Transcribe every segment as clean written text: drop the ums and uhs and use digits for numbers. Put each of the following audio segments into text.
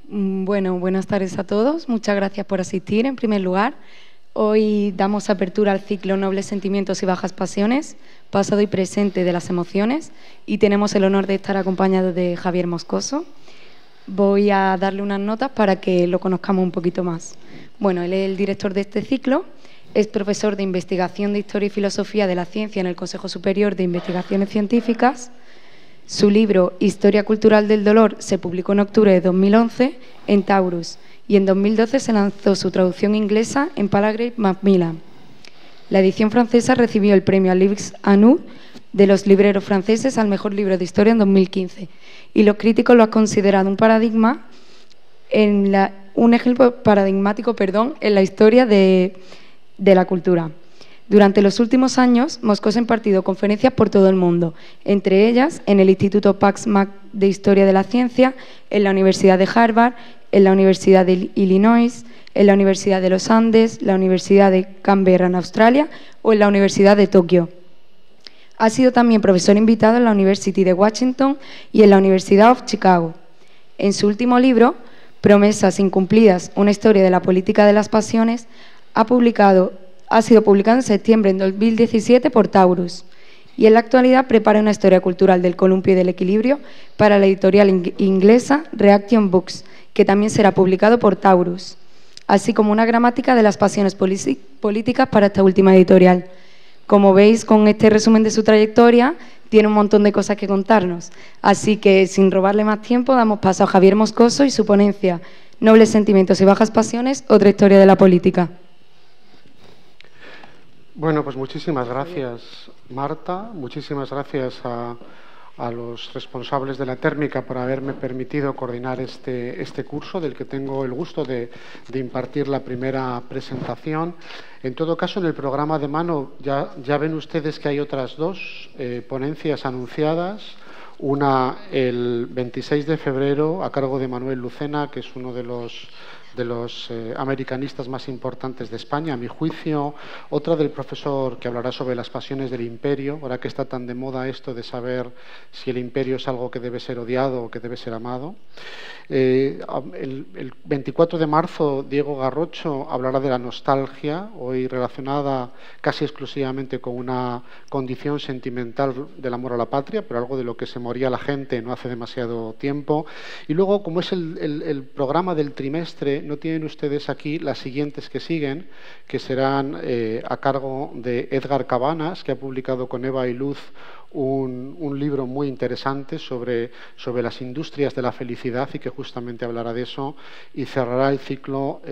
Bueno, buenas tardes a todos. Muchas gracias por asistir, en primer lugar. Hoy damos apertura al ciclo Nobles Sentimientos y Bajas Pasiones, pasado y presente de las emociones, y tenemos el honor de estar acompañados de Javier Moscoso. Voy a darle unas notas para que lo conozcamos un poquito más. Bueno, él es el director de este ciclo, es profesor de Investigación de Historia y Filosofía de la Ciencia en el Consejo Superior de Investigaciones Científicas. Su libro Historia Cultural del Dolor se publicó en octubre de 2011 en Taurus y en 2012 se lanzó su traducción inglesa en Palgrave Macmillan. La edición francesa recibió el premio Livres à nous de los libreros franceses al mejor libro de historia en 2015 y los críticos lo han considerado un ejemplo paradigmático en la historia de la cultura. Durante los últimos años, Moscoso ha impartido conferencias por todo el mundo, entre ellas en el Instituto Pax Mac de Historia de la Ciencia, en la Universidad de Harvard, en la Universidad de Illinois, en la Universidad de los Andes, la Universidad de Canberra en Australia o en la Universidad de Tokio. Ha sido también profesor invitado en la University de Washington y en la Universidad of Chicago. En su último libro, Promesas incumplidas, una historia de la política de las pasiones, ha sido publicado en septiembre de 2017 por Taurus y en la actualidad prepara una historia cultural del columpio y del equilibrio para la editorial inglesa Reaction Books, que también será publicado por Taurus, así como una gramática de las pasiones políticas para esta última editorial. Como veis, con este resumen de su trayectoria, tiene un montón de cosas que contarnos. Así que, sin robarle más tiempo, damos paso a Javier Moscoso y su ponencia Nobles Sentimientos y Bajas Pasiones, otra historia de la política. Bueno, pues muchísimas gracias, Marta. Muchísimas gracias a los responsables de la térmica por haberme permitido coordinar este curso, del que tengo el gusto de impartir la primera presentación. En todo caso, en el programa de mano ya ven ustedes que hay otras dos ponencias anunciadas. Una el 26 de febrero a cargo de Manuel Lucena, que es uno de los americanistas más importantes de España, a mi juicio. Otra del profesor que hablará sobre las pasiones del imperio, ahora que está tan de moda esto de saber si el imperio es algo que debe ser odiado o que debe ser amado. El 24 de marzo, Diego Garrocho hablará de la nostalgia, hoy relacionada casi exclusivamente con una condición sentimental del amor a la patria, pero algo de lo que se moría la gente no hace demasiado tiempo. Y luego, como es el programa del trimestre, no tienen ustedes aquí las siguientes que siguen, que serán a cargo de Edgar Cabanas, que ha publicado con Eva y Luz un libro muy interesante sobre las industrias de la felicidad y que justamente hablará de eso, y cerrará el ciclo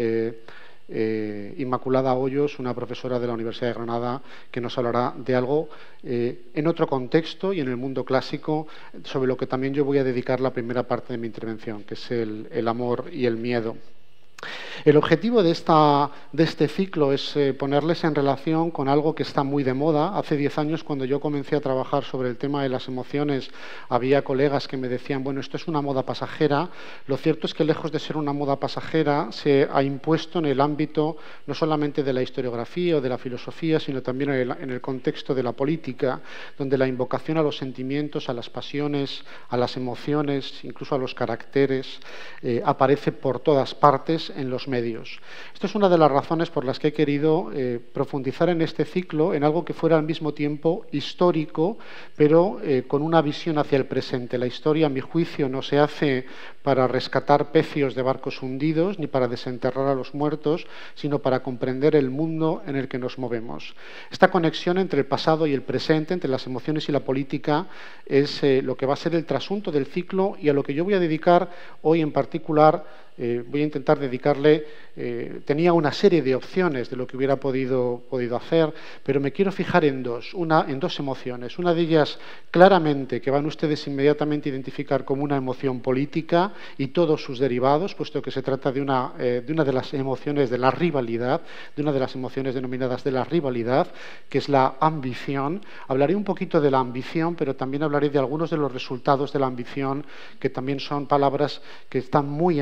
Inmaculada Hoyos, una profesora de la Universidad de Granada, que nos hablará de algo en otro contexto y en el mundo clásico, sobre lo que también yo voy a dedicar la primera parte de mi intervención, que es el amor y el miedo. El objetivo de este ciclo es ponerles en relación con algo que está muy de moda. Hace 10 años, cuando yo comencé a trabajar sobre el tema de las emociones, había colegas que me decían, bueno, esto es una moda pasajera. Lo cierto es que, lejos de ser una moda pasajera, se ha impuesto en el ámbito no solamente de la historiografía o de la filosofía, sino también en el contexto de la política, donde la invocación a los sentimientos, a las pasiones, a las emociones, incluso a los caracteres, aparece por todas partes en los medios. Esto es una de las razones por las que he querido profundizar en este ciclo en algo que fuera al mismo tiempo histórico, pero con una visión hacia el presente. La historia, a mi juicio, no se hace para rescatar pecios de barcos hundidos ni para desenterrar a los muertos, sino para comprender el mundo en el que nos movemos. Esta conexión entre el pasado y el presente, entre las emociones y la política, es lo que va a ser el trasunto del ciclo, y a lo que yo voy a dedicar hoy en particular. Voy a intentar dedicarle, tenía una serie de opciones de lo que hubiera podido hacer, pero me quiero fijar en dos emociones. Una de ellas, claramente, que van ustedes inmediatamente a identificar como una emoción política y todos sus derivados, puesto que se trata de una de las emociones de la rivalidad, de una de las emociones denominadas de la rivalidad, que es la ambición. Hablaré un poquito de la ambición, pero también hablaré de algunos de los resultados de la ambición, que también son palabras que están muy en boga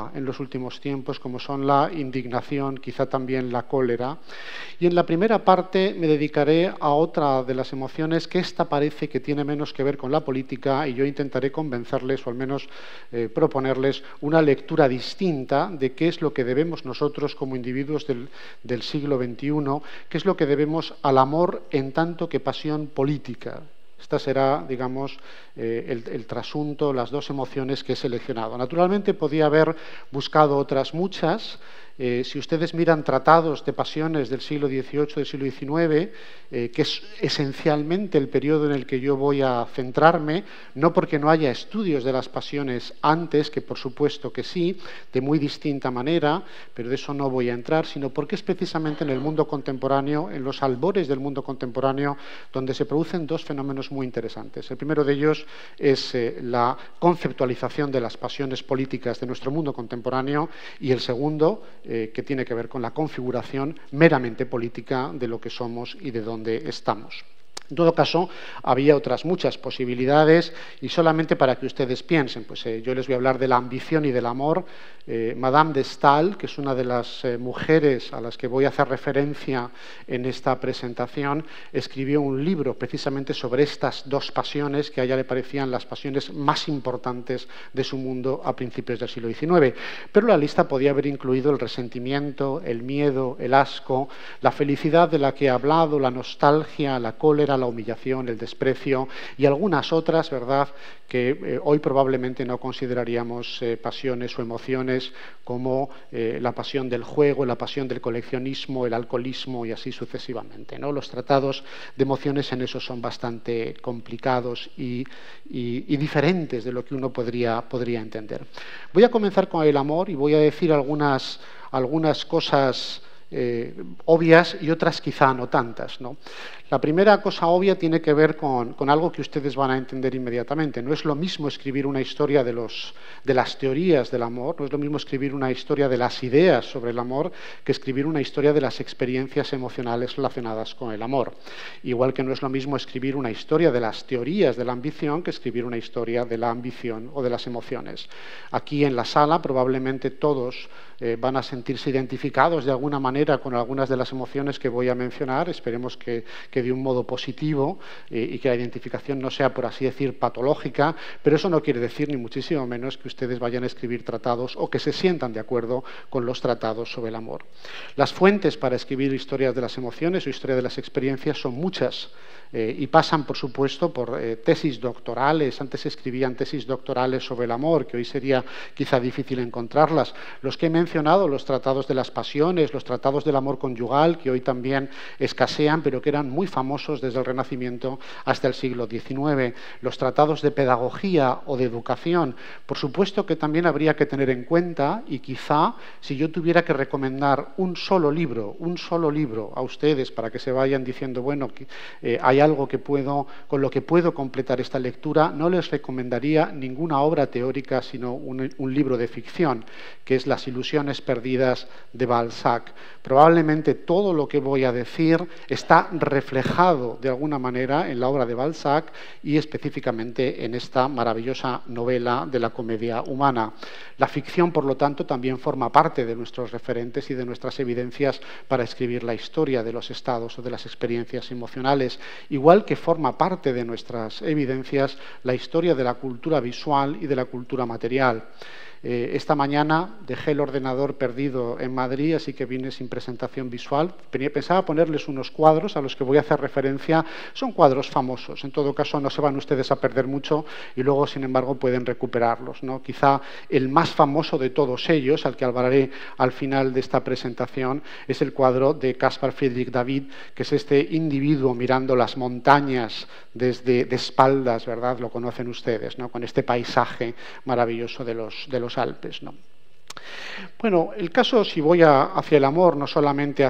moda en los últimos tiempos, como son la indignación, quizá también la cólera. Y en la primera parte me dedicaré a otra de las emociones que esta parece que tiene menos que ver con la política, y yo intentaré convencerles, o al menos proponerles una lectura distinta de qué es lo que debemos nosotros como individuos del siglo XXI, qué es lo que debemos al amor en tanto que pasión política. Esta será, digamos, el trasunto, las dos emociones que he seleccionado. Naturalmente, podía haber buscado otras muchas. Si ustedes miran tratados de pasiones del siglo XVIII, del siglo XIX, que es esencialmente el periodo en el que yo voy a centrarme, no porque no haya estudios de las pasiones antes, que por supuesto que sí, de muy distinta manera, pero de eso no voy a entrar, sino porque es precisamente en el mundo contemporáneo, en los albores del mundo contemporáneo, donde se producen dos fenómenos muy interesantes. El primero de ellos es la conceptualización de las pasiones políticas de nuestro mundo contemporáneo, y el segundo, que tiene que ver con la configuración meramente política de lo que somos y de dónde estamos. En todo caso, había otras muchas posibilidades, y solamente para que ustedes piensen, pues yo les voy a hablar de la ambición y del amor. Madame de Staël, que es una de las mujeres a las que voy a hacer referencia en esta presentación, escribió un libro precisamente sobre estas dos pasiones que a ella le parecían las pasiones más importantes de su mundo a principios del siglo XIX. Pero la lista podía haber incluido el resentimiento, el miedo, el asco, la felicidad de la que he hablado, la nostalgia, la cólera, la humillación, el desprecio y algunas otras, ¿verdad?, que hoy probablemente no consideraríamos pasiones o emociones, como la pasión del juego, la pasión del coleccionismo, el alcoholismo y así sucesivamente, ¿no? Los tratados de emociones en eso son bastante complicados y diferentes de lo que uno podría entender. Voy a comenzar con el amor y voy a decir algunas cosas obvias y otras quizá no tantas, ¿no? La primera cosa obvia tiene que ver con algo que ustedes van a entender inmediatamente. No es lo mismo escribir una historia de las teorías del amor, no es lo mismo escribir una historia de las ideas sobre el amor que escribir una historia de las experiencias emocionales relacionadas con el amor. Igual que no es lo mismo escribir una historia de las teorías de la ambición que escribir una historia de la ambición o de las emociones. Aquí en la sala probablemente todos van a sentirse identificados de alguna manera con algunas de las emociones que voy a mencionar. Esperemos que de un modo positivo y que la identificación no sea, por así decir, patológica, pero eso no quiere decir ni muchísimo menos que ustedes vayan a escribir tratados o que se sientan de acuerdo con los tratados sobre el amor. Las fuentes para escribir historias de las emociones o historia de las experiencias son muchas. Y pasan, por supuesto, por tesis doctorales. Antes se escribían tesis doctorales sobre el amor, que hoy sería quizá difícil encontrarlas. Los que he mencionado, los tratados de las pasiones, los tratados del amor conyugal, que hoy también escasean, pero que eran muy famosos desde el Renacimiento hasta el siglo XIX. Los tratados de pedagogía o de educación. Por supuesto que también habría que tener en cuenta, y quizá si yo tuviera que recomendar un solo libro a ustedes para que se vayan diciendo, bueno, hay algo con lo que puedo completar esta lectura, no les recomendaría ninguna obra teórica, sino un libro de ficción, que es Las ilusiones perdidas de Balzac. Probablemente todo lo que voy a decir está reflejado de alguna manera en la obra de Balzac y específicamente en esta maravillosa novela de la comedia humana. La ficción, por lo tanto, también forma parte de nuestros referentes y de nuestras evidencias para escribir la historia de los estados o de las experiencias emocionales, igual que forma parte de nuestras evidencias la historia de la cultura visual y de la cultura material. Esta mañana dejé el ordenador perdido en Madrid, así que vine sin presentación visual. Pensaba ponerles unos cuadros a los que voy a hacer referencia. Son cuadros famosos, en todo caso no se van ustedes a perder mucho y luego, sin embargo, pueden recuperarlos, ¿no? Quizá el más famoso de todos ellos, al que hablaré al final de esta presentación, es el cuadro de Caspar Friedrich David, que es este individuo mirando las montañas de espaldas, ¿verdad? Lo conocen ustedes, ¿no? Con este paisaje maravilloso de los Alpes, ¿no? Bueno, el caso, si voy hacia el amor, no solamente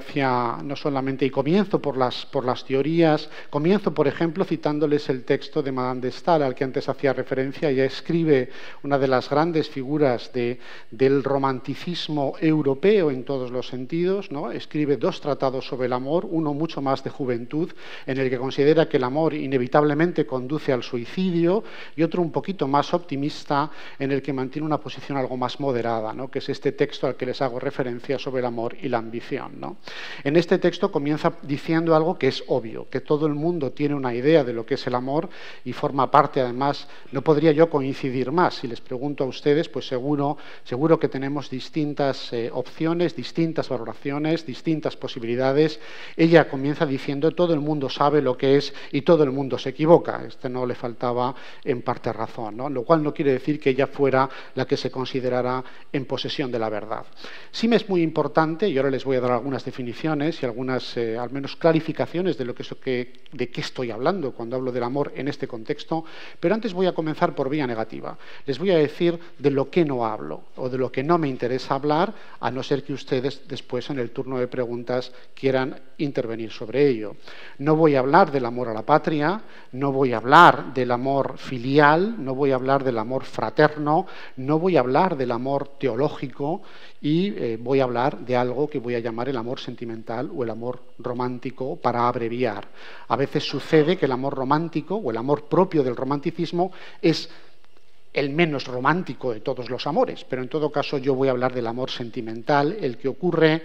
y comienzo por las teorías, comienzo, por ejemplo, citándoles el texto de Madame de Staël, al que antes hacía referencia. Ella escribe una de las grandes figuras del romanticismo europeo en todos los sentidos, ¿no? Escribe dos tratados sobre el amor, uno mucho más de juventud, en el que considera que el amor inevitablemente conduce al suicidio, y otro un poquito más optimista, en el que mantiene una posición algo más moderada, ¿no? que es este texto al que les hago referencia sobre el amor y la ambición, ¿no? En este texto comienza diciendo algo que es obvio, que todo el mundo tiene una idea de lo que es el amor y forma parte, además, no podría yo coincidir más. Si les pregunto a ustedes, pues seguro que tenemos distintas opciones, distintas valoraciones, distintas posibilidades. Ella comienza diciendo, todo el mundo sabe lo que es y todo el mundo se equivoca. No le faltaba en parte razón, ¿no? Lo cual no quiere decir que ella fuera la que se considerara en posesión de la verdad. Sí me es muy importante, y ahora les voy a dar algunas definiciones y algunas, al menos, clarificaciones de de qué estoy hablando cuando hablo del amor en este contexto, pero antes voy a comenzar por vía negativa. Les voy a decir de lo que no hablo o de lo que no me interesa hablar, a no ser que ustedes después en el turno de preguntas quieran intervenir sobre ello. No voy a hablar del amor a la patria, no voy a hablar del amor filial, no voy a hablar del amor fraterno, no voy a hablar del amor teológico y voy a hablar de algo que voy a llamar el amor sentimental o el amor romántico, para abreviar. A veces sucede que el amor romántico o el amor propio del romanticismo es el menos romántico de todos los amores, pero en todo caso yo voy a hablar del amor sentimental, el que ocurre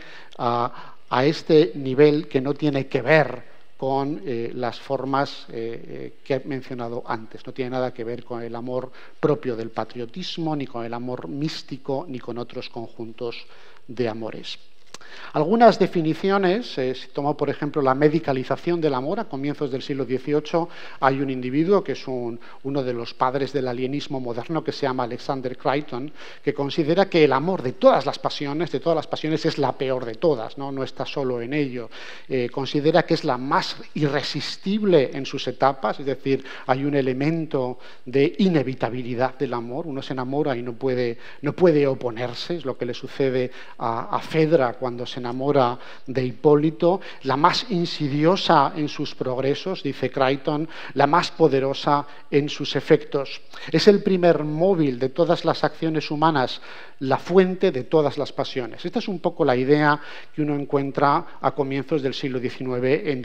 a este nivel, que no tiene que ver con las formas que he mencionado antes. No tiene nada que ver con el amor propio del patriotismo, ni con el amor místico, ni con otros conjuntos de amores. Algunas definiciones, si tomo por ejemplo la medicalización del amor, a comienzos del siglo XVIII hay un individuo que es uno de los padres del alienismo moderno, que se llama Alexander Crichton, que considera que el amor de todas las pasiones es la peor de todas, no está solo en ello. Considera que es la más irresistible en sus etapas, es decir, hay un elemento de inevitabilidad del amor, uno se enamora y no puede oponerse, es lo que le sucede a Fedra cuando se enamora de Hipólito, la más insidiosa en sus progresos, dice Crichton, la más poderosa en sus efectos. Es el primer móvil de todas las acciones humanas, la fuente de todas las pasiones. Esta es un poco la idea que uno encuentra a comienzos del siglo XIX en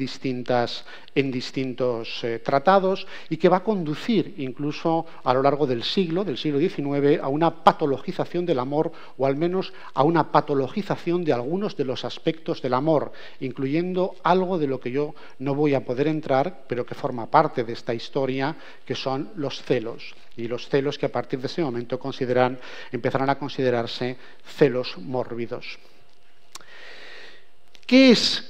distintos tratados, y que va a conducir incluso a lo largo del siglo XIX, a una patologización del amor, o al menos a una patologización de algunos de los aspectos del amor, incluyendo algo de lo que yo no voy a poder entrar, pero que forma parte de esta historia, que son los celos. Y los celos que a partir de ese momento empezarán a considerarse celos mórbidos. ¿Qué es?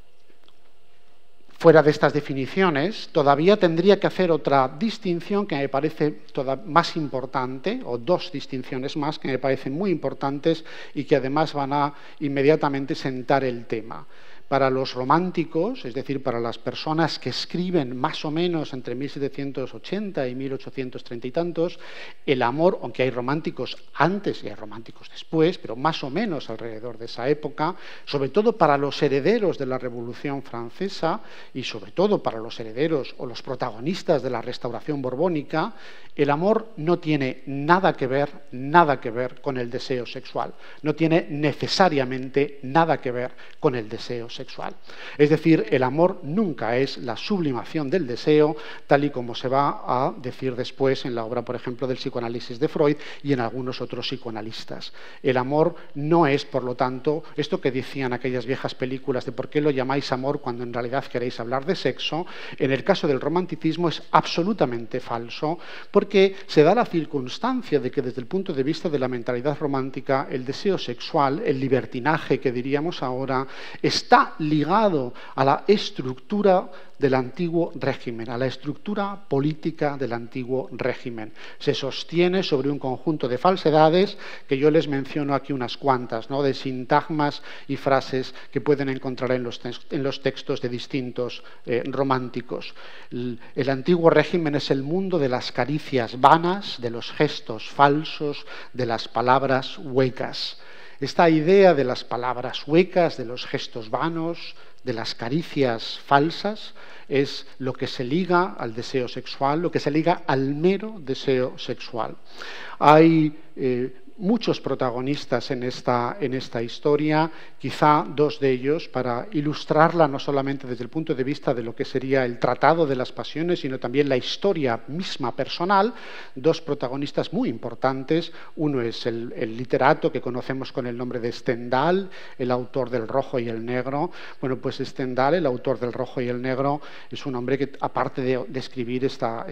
Fuera de estas definiciones, todavía tendría que hacer otra distinción que me parece más importante, o dos distinciones más que me parecen muy importantes y que además van a inmediatamente sentar el tema. Para los románticos, es decir, para las personas que escriben más o menos entre 1780 y 1830 y tantos, el amor, aunque hay románticos antes y hay románticos después, pero más o menos alrededor de esa época, sobre todo para los herederos de la Revolución Francesa y sobre todo para los herederos o los protagonistas de la Restauración Borbónica, el amor no tiene nada que ver con el deseo sexual, no tiene necesariamente nada que ver con el deseo sexual. Es decir, el amor nunca es la sublimación del deseo, tal y como se va a decir después en la obra, por ejemplo, del psicoanálisis de Freud y en algunos otros psicoanalistas. El amor no es, por lo tanto, esto que decían aquellas viejas películas de por qué lo llamáis amor cuando en realidad queréis hablar de sexo. En el caso del romanticismo es absolutamente falso, porque se da la circunstancia de que desde el punto de vista de la mentalidad romántica, el deseo sexual, el libertinaje que diríamos ahora, está ligado a la estructura del antiguo régimen, a la estructura política del antiguo régimen. Se sostiene sobre un conjunto de falsedades que yo les menciono aquí unas cuantas, ¿no?, de sintagmas y frases que pueden encontrar en los textos de distintos románticos. El antiguo régimen es el mundo de las caricias vanas, de los gestos falsos, de las palabras huecas. Esta idea de las palabras huecas, de los gestos vanos, de las caricias falsas, es lo que se liga al deseo sexual, lo que se liga al mero deseo sexual. Hay muchos protagonistas en esta historia, quizá dos de ellos, para ilustrarla no solamente desde el punto de vista de lo que sería el Tratado de las Pasiones, sino también la historia misma personal, dos protagonistas muy importantes. Uno es el literato que conocemos con el nombre de Stendhal, el autor del Rojo y el Negro. Bueno, pues Stendhal, el autor del Rojo y el Negro, es un hombre que, aparte de escribir esta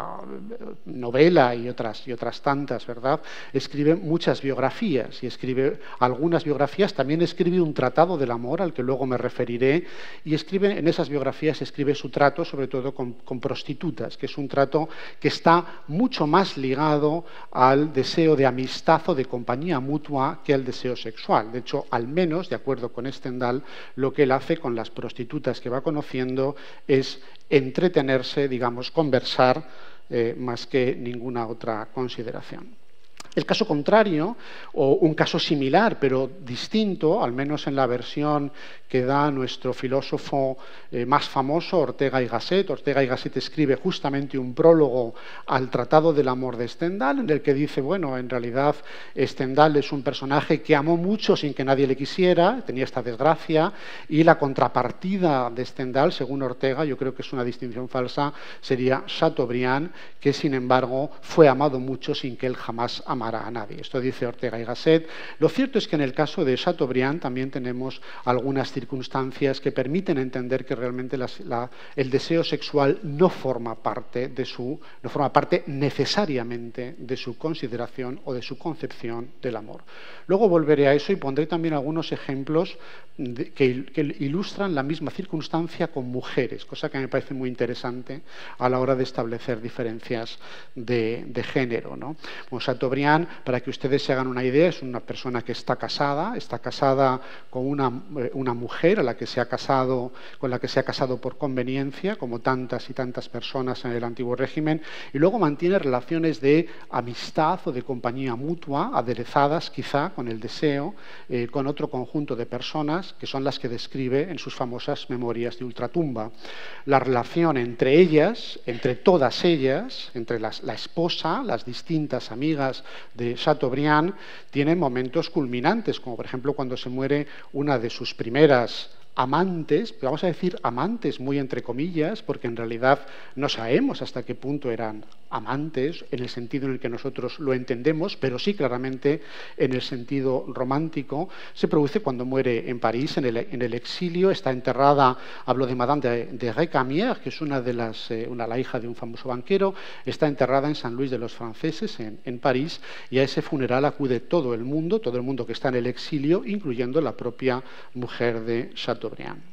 novela y otras tantas, ¿verdad?, escribe muchas biografías, y escribe algunas biografías, también escribe un tratado del amor al que luego me referiré, y en esas biografías escribe su trato sobre todo con prostitutas, que es un trato que está mucho más ligado al deseo de amistad o de compañía mutua que al deseo sexual. De hecho, al menos, de acuerdo con Stendhal, lo que él hace con las prostitutas que va conociendo es entretenerse, digamos, conversar, más que ninguna otra consideración. El caso contrario, o un caso similar pero distinto, al menos en la versión que da nuestro filósofo más famoso, Ortega y Gasset. Ortega y Gasset escribe justamente un prólogo al Tratado del Amor de Stendhal, en el que dice, bueno, en realidad Stendhal es un personaje que amó mucho sin que nadie le quisiera, tenía esta desgracia, y la contrapartida de Stendhal, según Ortega, yo creo que es una distinción falsa, sería Chateaubriand, que sin embargo fue amado mucho sin que él jamás amara a nadie. Esto dice Ortega y Gasset. Lo cierto es que en el caso de Chateaubriand también tenemos algunas circunstancias que permiten entender que realmente el deseo sexual no forma parte necesariamente de su consideración o de su concepción del amor. Luego volveré a eso y pondré también algunos ejemplos que ilustran la misma circunstancia con mujeres, cosa que me parece muy interesante a la hora de establecer diferencias de género, ¿no? Bueno, Chateaubriand, para que ustedes se hagan una idea, es una persona que está casada con una mujer con la que se ha casado por conveniencia, como tantas y tantas personas en el antiguo régimen, y luego mantiene relaciones de amistad o de compañía mutua, aderezadas quizá con el deseo, con otro conjunto de personas, que son las que describe en sus famosas memorias de ultratumba. La relación entre ellas, entre todas ellas, entre la esposa, las distintas amigas de Chateaubriand, tiene momentos culminantes, como por ejemplo cuando se muere una de sus primeras amantes, vamos a decir amantes muy entre comillas, porque en realidad no sabemos hasta qué punto eran amantes en el sentido en el que nosotros lo entendemos, pero sí claramente en el sentido romántico. Se produce cuando muere en París, en el exilio. Está enterrada, hablo de Madame de Récamier, que es la hija de un famoso banquero, está enterrada en San Luis de los Franceses, en París, y a ese funeral acude todo el mundo que está en el exilio, incluyendo la propia mujer de Chateaubriand.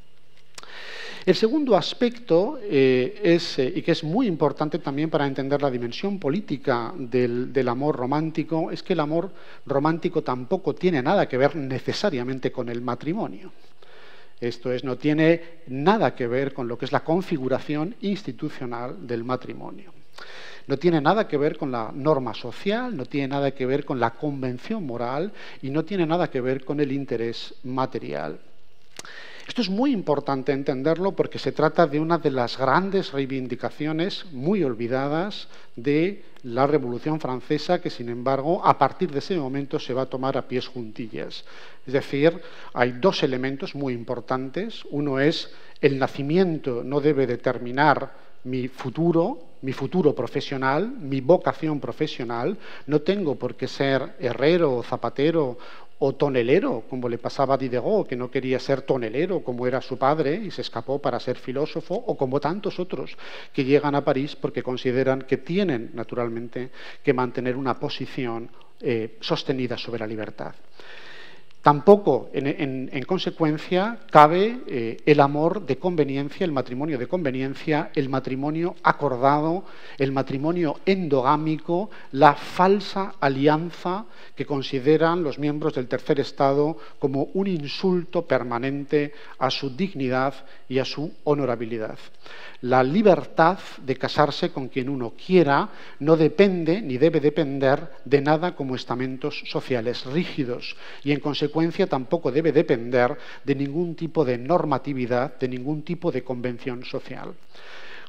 El segundo aspecto, y que es muy importante también para entender la dimensión política del amor romántico, es que el amor romántico tampoco tiene nada que ver necesariamente con el matrimonio. Esto es, no tiene nada que ver con lo que es la configuración institucional del matrimonio. No tiene nada que ver con la norma social, no tiene nada que ver con la convención moral y no tiene nada que ver con el interés material. Esto es muy importante entenderlo porque se trata de una de las grandes reivindicaciones muy olvidadas de la Revolución Francesa, que sin embargo a partir de ese momento se va a tomar a pies juntillas. Es decir, hay dos elementos muy importantes. Uno es el nacimiento no debe determinar mi futuro profesional, mi vocación profesional. No tengo por qué ser herrero o zapatero o tonelero, como le pasaba a Diderot, que no quería ser tonelero como era su padre y se escapó para ser filósofo, o como tantos otros que llegan a París porque consideran que tienen, naturalmente, que mantener una posición sostenida sobre la libertad. Tampoco, en consecuencia, cabe el amor de conveniencia, el matrimonio de conveniencia, el matrimonio acordado, el matrimonio endogámico, la falsa alianza que consideran los miembros del tercer estado como un insulto permanente a su dignidad y a su honorabilidad. La libertad de casarse con quien uno quiera no depende ni debe depender de nada como estamentos sociales rígidos y, en consecuencia, tampoco debe depender de ningún tipo de normatividad, de ningún tipo de convención social.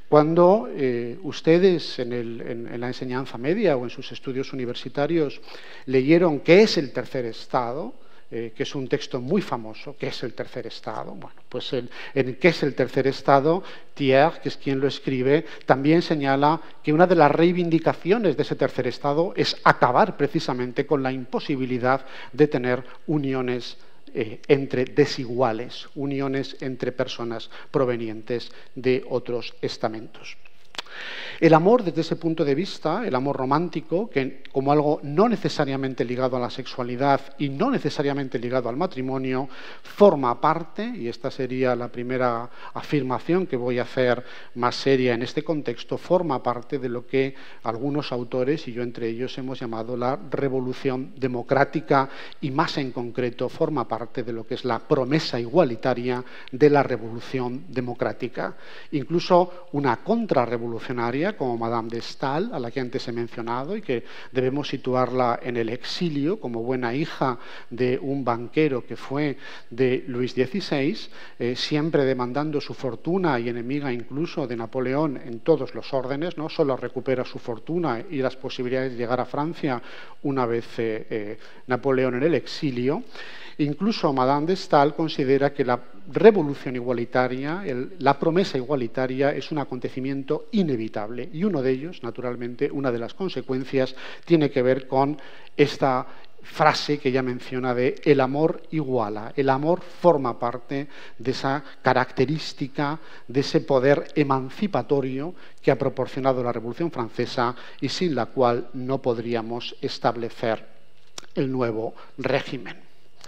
Cuando ustedes en la enseñanza media o en sus estudios universitarios leyeron ¿Qué es el tercer estado?, que es un texto muy famoso, ¿qué es el tercer estado? Bueno, pues en ¿Qué es el tercer estado?, Thiers, que es quien lo escribe, también señala que una de las reivindicaciones de ese tercer estado es acabar precisamente con la imposibilidad de tener uniones entre desiguales, uniones entre personas provenientes de otros estamentos. El amor, desde ese punto de vista, el amor romántico, que como algo no necesariamente ligado a la sexualidad y no necesariamente ligado al matrimonio, forma parte, y esta sería la primera afirmación que voy a hacer más seria en este contexto, forma parte de lo que algunos autores, y yo entre ellos, hemos llamado la revolución democrática, y más en concreto forma parte de lo que es la promesa igualitaria de la revolución democrática. Incluso una contrarrevolución como Madame de Staël, a la que antes he mencionado y que debemos situarla en el exilio como buena hija de un banquero que fue de Luis XVI, siempre demandando su fortuna y enemiga incluso de Napoleón en todos los órdenes, ¿no? Solo recupera su fortuna y las posibilidades de llegar a Francia una vez Napoleón en el exilio. Incluso Madame de Staël considera que la revolución igualitaria, la promesa igualitaria, es un acontecimiento inevitable. Y uno de ellos, naturalmente, una de las consecuencias, tiene que ver con esta frase que ya menciona de el amor iguala. El amor forma parte de esa característica, de ese poder emancipatorio que ha proporcionado la Revolución Francesa y sin la cual no podríamos establecer el nuevo régimen.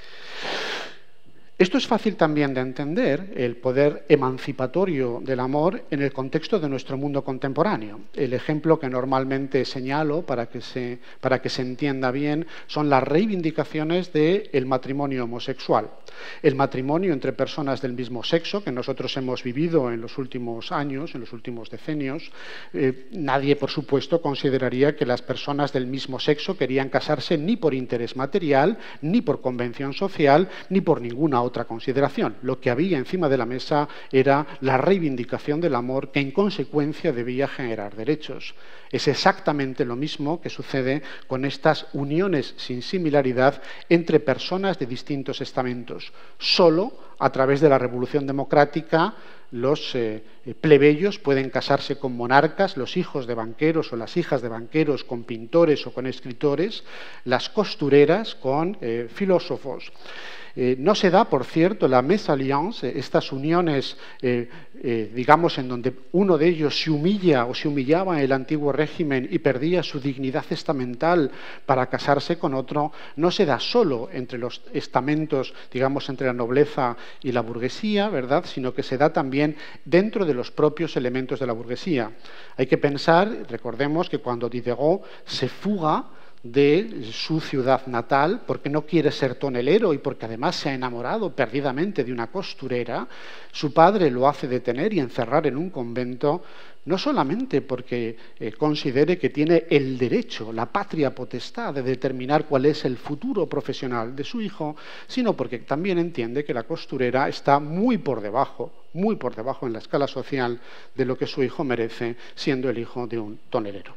Esto es fácil también de entender, el poder emancipatorio del amor en el contexto de nuestro mundo contemporáneo. El ejemplo que normalmente señalo para que se entienda bien son las reivindicaciones del matrimonio homosexual. El matrimonio entre personas del mismo sexo, que nosotros hemos vivido en los últimos años, en los últimos decenios, nadie, por supuesto, consideraría que las personas del mismo sexo querían casarse ni por interés material, ni por convención social, ni por ninguna otra consideración. Lo que había encima de la mesa era la reivindicación del amor, que en consecuencia debía generar derechos. Es exactamente lo mismo que sucede con estas uniones sin similaridad entre personas de distintos estamentos. Solo a través de la Revolución Democrática los plebeyos pueden casarse con monarcas, los hijos de banqueros o las hijas de banqueros con pintores o con escritores, las costureras con filósofos. No se da, por cierto, la mésalliance, estas uniones, digamos, en donde uno de ellos se humilla o se humillaba en el antiguo régimen y perdía su dignidad estamental para casarse con otro, no se da solo entre los estamentos, digamos, entre la nobleza y la burguesía, ¿verdad?, sino que se da también dentro de los propios elementos de la burguesía. Hay que pensar, recordemos que cuando Diderot se fuga de su ciudad natal, porque no quiere ser tonelero y porque además se ha enamorado perdidamente de una costurera, su padre lo hace detener y encerrar en un convento, no solamente porque considere que tiene el derecho, la patria potestad de determinar cuál es el futuro profesional de su hijo, sino porque también entiende que la costurera está muy por debajo en la escala social de lo que su hijo merece, siendo el hijo de un tonelero.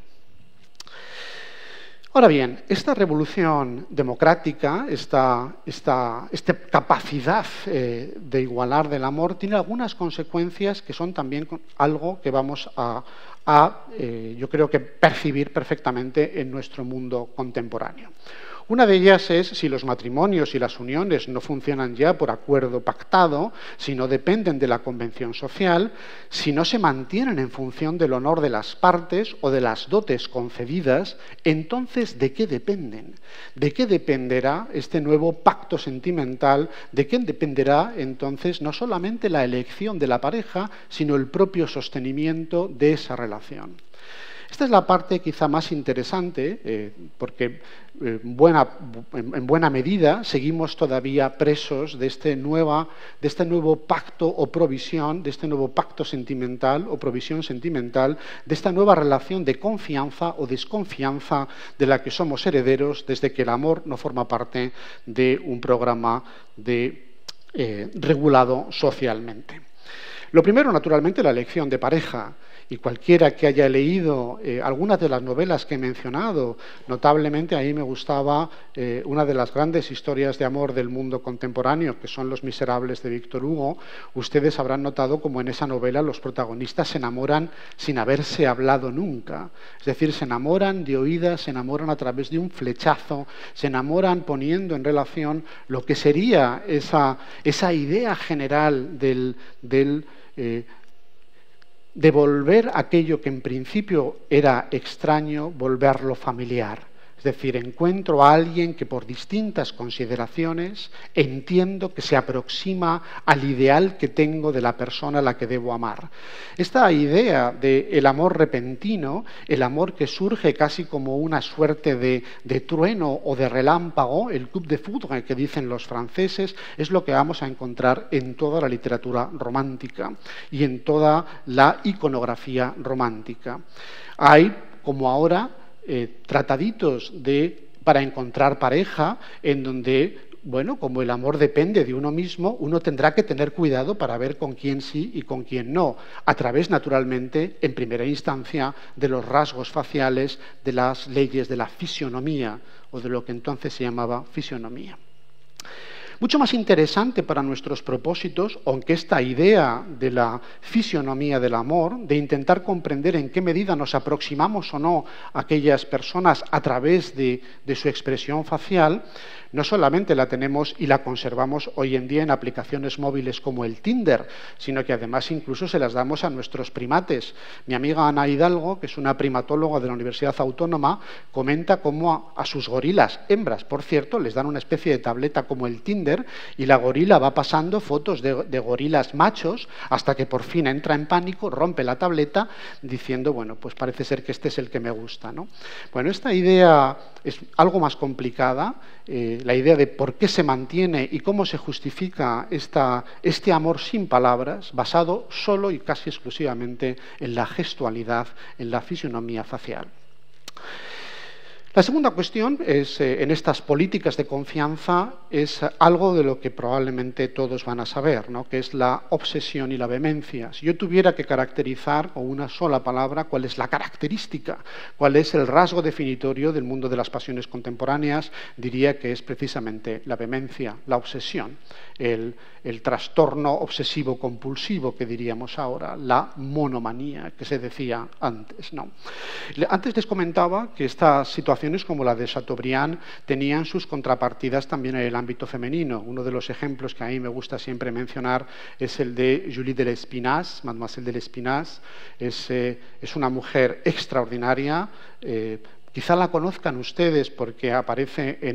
Ahora bien, esta revolución democrática, esta capacidad de igualar del amor, tiene algunas consecuencias que son también algo que vamos yo creo que percibir perfectamente en nuestro mundo contemporáneo. Una de ellas es si los matrimonios y las uniones no funcionan ya por acuerdo pactado, si no dependen de la convención social, si no se mantienen en función del honor de las partes o de las dotes concedidas, entonces ¿de qué dependen? ¿De qué dependerá este nuevo pacto sentimental? ¿De qué dependerá entonces no solamente la elección de la pareja, sino el propio sostenimiento de esa relación? Esta es la parte quizá más interesante, porque en buena medida seguimos todavía presos de este nuevo pacto o provisión, de este nuevo pacto sentimental o provisión sentimental, de esta nueva relación de confianza o desconfianza de la que somos herederos desde que el amor no forma parte de un programa regulado socialmente. Lo primero, naturalmente, la elección de pareja. y cualquiera que haya leído algunas de las novelas que he mencionado, notablemente a mí me gustaba una de las grandes historias de amor del mundo contemporáneo, que son Los Miserables de Víctor Hugo, ustedes habrán notado como en esa novela los protagonistas se enamoran sin haberse hablado nunca. Es decir, se enamoran de oídas, se enamoran a través de un flechazo, se enamoran poniendo en relación lo que sería esa idea general de volver aquello que en principio era extraño, volverlo familiar. Es decir, encuentro a alguien que por distintas consideraciones entiendo que se aproxima al ideal que tengo de la persona a la que debo amar. Esta idea del amor repentino, el amor que surge casi como una suerte de trueno o de relámpago, el coup de foudre que dicen los franceses, es lo que vamos a encontrar en toda la literatura romántica y en toda la iconografía romántica. Hay, como ahora, trataditos para encontrar pareja en donde, bueno, como el amor depende de uno mismo, uno tendrá que tener cuidado para ver con quién sí y con quién no, a través, naturalmente, en primera instancia, de los rasgos faciales, de las leyes de la fisionomía, o de lo que entonces se llamaba fisionomía. Mucho más interesante para nuestros propósitos, aunque esta idea de la fisionomía del amor, de intentar comprender en qué medida nos aproximamos o no a aquellas personas a través de su expresión facial, no solamente la tenemos y la conservamos hoy en día en aplicaciones móviles como el Tinder, sino que además incluso se las damos a nuestros primates. Mi amiga Ana Hidalgo, que es una primatóloga de la Universidad Autónoma, comenta cómo a sus gorilas, hembras, por cierto, les dan una especie de tableta como el Tinder y la gorila va pasando fotos de gorilas machos hasta que por fin entra en pánico, rompe la tableta diciendo, bueno, pues parece ser que este es el que me gusta, ¿no? Bueno, esta idea es algo más complicada, la idea de por qué se mantiene y cómo se justifica este amor sin palabras, basado solo y casi exclusivamente en la gestualidad, en la fisionomía facial. La segunda cuestión es, en estas políticas de confianza, es algo de lo que probablemente todos van a saber, ¿no? Que es la obsesión y la vehemencia. Si yo tuviera que caracterizar con una sola palabra cuál es la característica, cuál es el rasgo definitorio del mundo de las pasiones contemporáneas, diría que es precisamente la vehemencia, la obsesión, el trastorno obsesivo-compulsivo que diríamos ahora, la monomanía que se decía antes, ¿no? Antes les comentaba que estas situaciones como la de Chateaubriand tenían sus contrapartidas también en el ámbito femenino. Uno de los ejemplos que a mí me gusta siempre mencionar es el de Julie de Lespinasse. Mademoiselle de Lespinasse es una mujer extraordinaria. Quizá la conozcan ustedes porque aparece en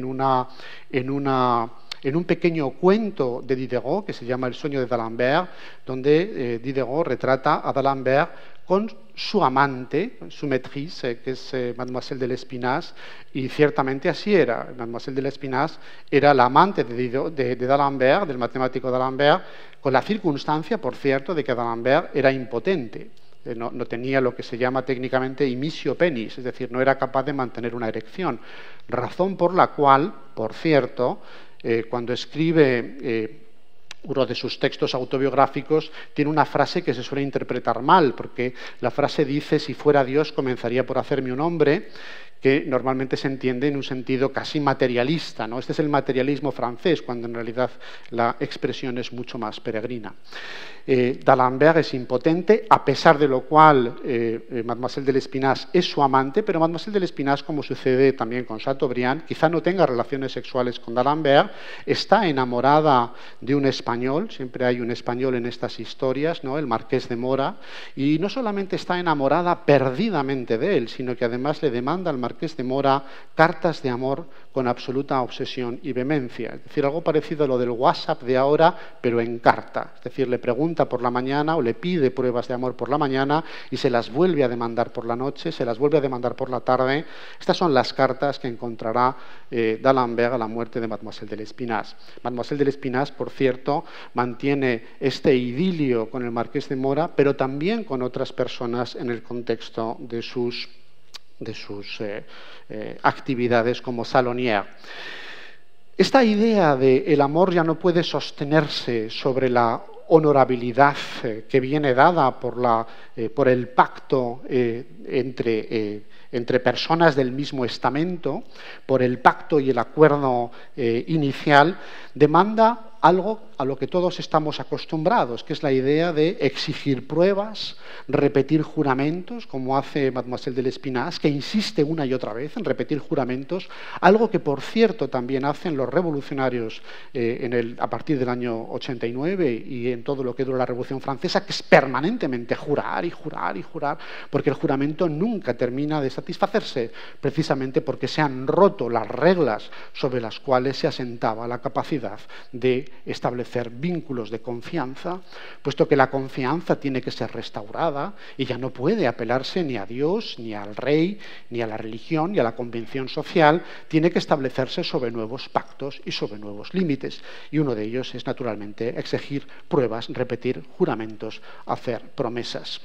un pequeño cuento de Diderot que se llama El sueño de d'Alembert, donde Diderot retrata a d'Alembert con su amante, su maîtresse, que es Mademoiselle de Lespinasse, y ciertamente así era. Mademoiselle de Lespinasse era la amante de d'Alembert, del matemático d'Alembert, con la circunstancia, por cierto, de que d'Alembert era impotente. No tenía lo que se llama técnicamente imissio penis, es decir, no era capaz de mantener una erección. Razón por la cual, por cierto, cuando escribe uno de sus textos autobiográficos, tiene una frase que se suele interpretar mal, porque la frase dice: si fuera Dios comenzaría por hacerme un hombre, que normalmente se entiende en un sentido casi materialista, ¿no? Este es el materialismo francés, cuando en realidad la expresión es mucho más peregrina. D'Alembert es impotente, a pesar de lo cual Mademoiselle de Lespinasse es su amante, pero Mademoiselle de Lespinasse, como sucede también con Chateaubriand, quizá no tenga relaciones sexuales con d'Alembert, está enamorada de un español, siempre hay un español en estas historias, ¿no? El Marqués de Mora, y no solamente está enamorada perdidamente de él, sino que además le demanda al Marqués de Mora cartas de amor con absoluta obsesión y vehemencia. Es decir, algo parecido a lo del WhatsApp de ahora, pero en carta. Es decir, le pregunta por la mañana o le pide pruebas de amor por la mañana y se las vuelve a demandar por la noche, se las vuelve a demandar por la tarde. Estas son las cartas que encontrará d'Alembert a la muerte de Mademoiselle de Lespinasse. Mademoiselle de Lespinasse, por cierto, mantiene este idilio con el Marqués de Mora, pero también con otras personas en el contexto de sus actividades como salonière. Esta idea de el amor ya no puede sostenerse sobre la honorabilidad que viene dada por el pacto entre personas del mismo estamento, por el pacto y el acuerdo inicial, demanda algo a lo que todos estamos acostumbrados, que es la idea de exigir pruebas, repetir juramentos, como hace Mademoiselle de Lespinasse, que insiste una y otra vez en repetir juramentos, algo que, por cierto, también hacen los revolucionarios a partir del año 89 y en todo lo que dura la Revolución Francesa, que es permanentemente jurar y jurar y jurar, porque el juramento nunca termina de satisfacerse, precisamente porque se han roto las reglas sobre las cuales se asentaba la capacidad de establecer vínculos de confianza, puesto que la confianza tiene que ser restaurada y ya no puede apelarse ni a Dios, ni al rey, ni a la religión, ni a la convención social, tiene que establecerse sobre nuevos pactos y sobre nuevos límites. Y uno de ellos es, naturalmente, exigir pruebas, repetir juramentos, hacer promesas.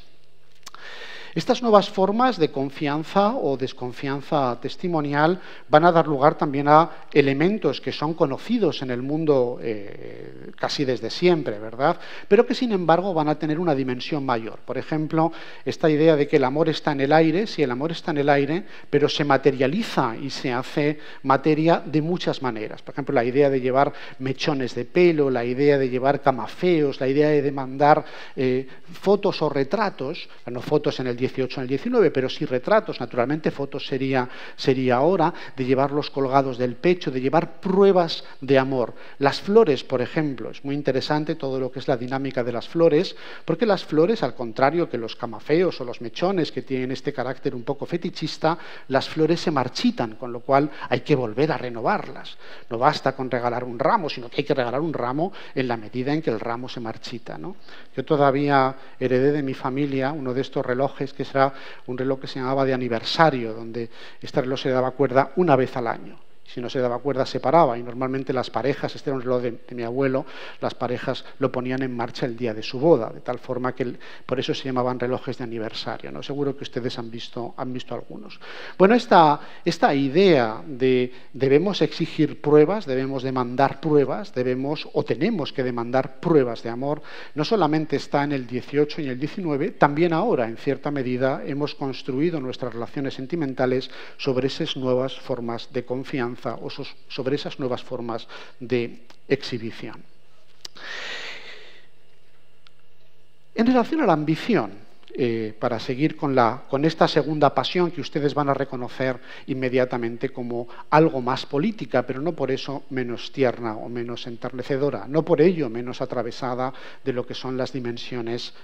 Estas nuevas formas de confianza o desconfianza testimonial van a dar lugar también a elementos que son conocidos en el mundo casi desde siempre, ¿verdad? Pero que, sin embargo, van a tener una dimensión mayor. Por ejemplo, esta idea de que el amor está en el aire, sí, el amor está en el aire, pero se materializa y se hace materia de muchas maneras. Por ejemplo, la idea de llevar mechones de pelo, la idea de llevar camafeos, la idea de demandar fotos o retratos, no fotos en el 18 en el 19, pero sí retratos, naturalmente fotos sería ahora, de llevarlos colgados del pecho, de llevar pruebas de amor. Las flores, por ejemplo, es muy interesante todo lo que es la dinámica de las flores, porque las flores, al contrario que los camafeos o los mechones que tienen este carácter un poco fetichista, las flores se marchitan, con lo cual hay que volver a renovarlas. No basta con regalar un ramo, sino que hay que regalar un ramo en la medida en que el ramo se marchita, ¿no? Yo todavía heredé de mi familia uno de estos relojes que será un reloj que se llamaba de aniversario, donde este reloj se daba cuerda una vez al año. Si no se daba cuerda, se paraba, y normalmente las parejas, este era un reloj de mi abuelo, las parejas lo ponían en marcha el día de su boda, de tal forma que por eso se llamaban relojes de aniversario, ¿no? Seguro que ustedes han visto algunos. Bueno, esta idea de debemos exigir pruebas, debemos demandar pruebas, tenemos que demandar pruebas de amor, no solamente está en el 18 y en el 19, también ahora, en cierta medida, hemos construido nuestras relaciones sentimentales sobre esas nuevas formas de confianza o sobre esas nuevas formas de exhibición. En relación a la ambición, para seguir con esta segunda pasión que ustedes van a reconocer inmediatamente como algo más política, pero no por eso menos tierna o menos enternecedora, no por ello menos atravesada de lo que son las dimensiones,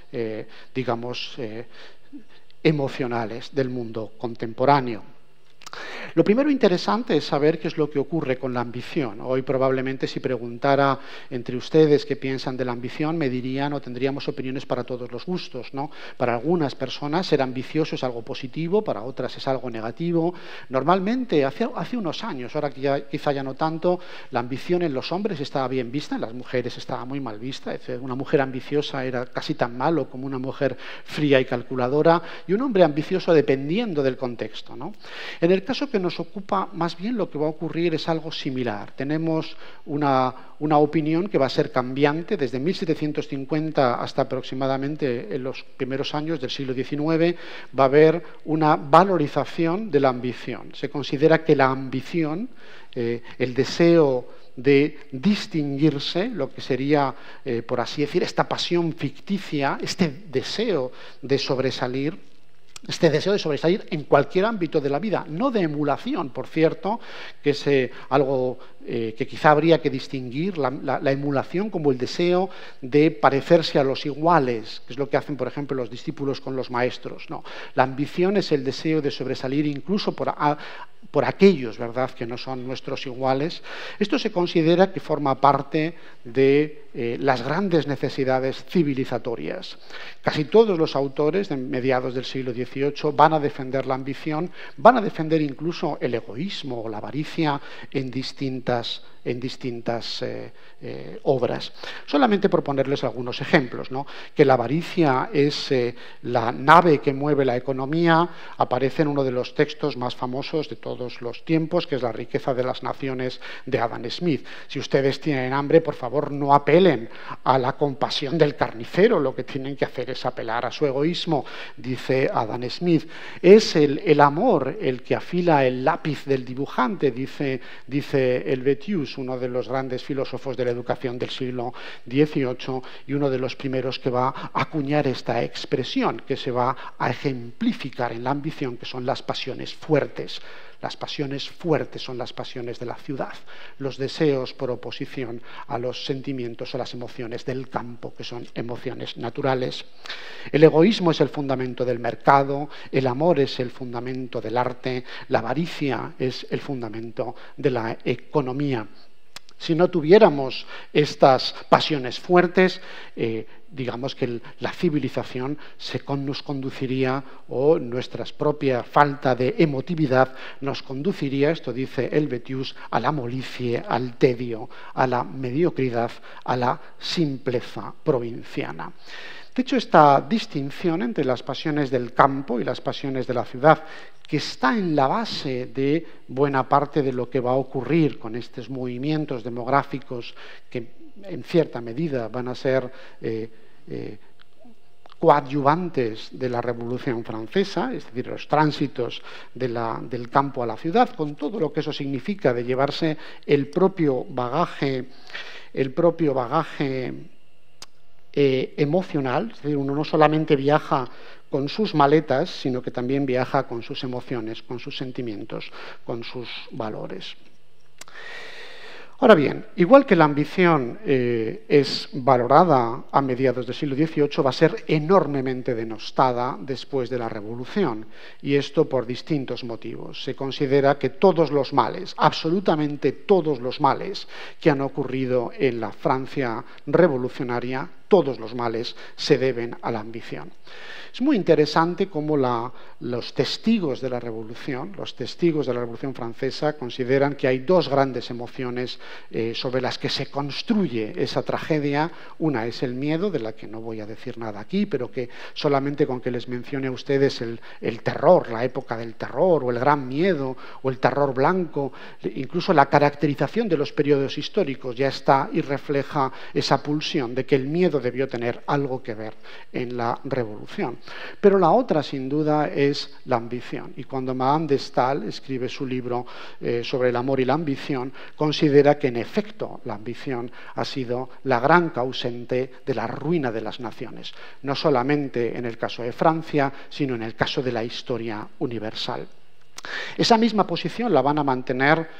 emocionales del mundo contemporáneo. Lo primero interesante es saber qué es lo que ocurre con la ambición. Hoy probablemente si preguntara entre ustedes qué piensan de la ambición, me dirían o tendríamos opiniones para todos los gustos, ¿no? Para algunas personas ser ambicioso es algo positivo, para otras es algo negativo. Normalmente, hace unos años, ahora que quizá ya no tanto, la ambición en los hombres estaba bien vista, en las mujeres estaba muy mal vista. Es decir, una mujer ambiciosa era casi tan malo como una mujer fría y calculadora, y un hombre ambicioso dependiendo del contexto, ¿no? En el caso que nos ocupa, más bien lo que va a ocurrir es algo similar. Tenemos una opinión que va a ser cambiante desde 1750 hasta aproximadamente en los primeros años del siglo XIX. Va a haber una valorización de la ambición. Se considera que la ambición, el deseo de distinguirse, lo que sería, por así decir, esta pasión ficticia, este deseo de sobresalir, en cualquier ámbito de la vida, no de emulación, por cierto, que es algo que quizá habría que distinguir, la emulación como el deseo de parecerse a los iguales, que es lo que hacen, por ejemplo, los discípulos con los maestros. No, la ambición es el deseo de sobresalir incluso por aquellos, ¿verdad?, que no son nuestros iguales. Esto se considera que forma parte de las grandes necesidades civilizatorias. Casi todos los autores de mediados del siglo XVIII van a defender la ambición, van a defender incluso el egoísmo o la avaricia en distintas en distintas obras. Solamente por ponerles algunos ejemplos, ¿no? Que la avaricia es la nave que mueve la economía, aparece en uno de los textos más famosos de todos los tiempos, que es La riqueza de las naciones, de Adam Smith. Si ustedes tienen hambre, por favor, no apelen a la compasión del carnicero, lo que tienen que hacer es apelar a su egoísmo, dice Adam Smith. Es el amor el que afila el lápiz del dibujante, dice Helvetius, uno de los grandes filósofos de la educación del siglo XVIII y uno de los primeros que va a acuñar esta expresión, que se va a ejemplificar en la ambición, que son las pasiones fuertes. Las pasiones fuertes son las pasiones de la ciudad, los deseos por oposición a los sentimientos o las emociones del campo, que son emociones naturales. El egoísmo es el fundamento del mercado, el amor es el fundamento del arte, la avaricia es el fundamento de la economía. Si no tuviéramos estas pasiones fuertes, digamos que la civilización nos conduciría, o nuestra propia falta de emotividad nos conduciría, esto dice Helvetius, a la molicie, al tedio, a la mediocridad, a la simpleza provinciana. De hecho, esta distinción entre las pasiones del campo y las pasiones de la ciudad, que está en la base de buena parte de lo que va a ocurrir con estos movimientos demográficos que en cierta medida van a ser coadyuvantes de la Revolución Francesa, es decir, los tránsitos del campo a la ciudad, con todo lo que eso significa de llevarse el propio bagaje emocional, es decir, uno no solamente viaja con sus maletas, sino que también viaja con sus emociones, con sus sentimientos, con sus valores. Ahora bien, igual que la ambición es valorada a mediados del siglo XVIII, va a ser enormemente denostada después de la Revolución, y esto por distintos motivos. Se considera que todos los males, absolutamente todos los males que han ocurrido en la Francia revolucionaria, todos los males se deben a la ambición. Es muy interesante cómo los testigos de la Revolución Francesa, consideran que hay dos grandes emociones sobre las que se construye esa tragedia. Una es el miedo, de la que no voy a decir nada aquí, pero que solamente con que les mencione a ustedes el terror, la época del terror, o el gran miedo, o el terror blanco, incluso la caracterización de los periodos históricos ya está y refleja esa pulsión de que el miedo debió tener algo que ver en la Revolución. Pero la otra, sin duda, es la ambición. Y cuando Madame de Staël escribe su libro sobre el amor y la ambición, considera que, en efecto, la ambición ha sido la gran causante de la ruina de las naciones, no solamente en el caso de Francia, sino en el caso de la historia universal. Esa misma posición la van a mantener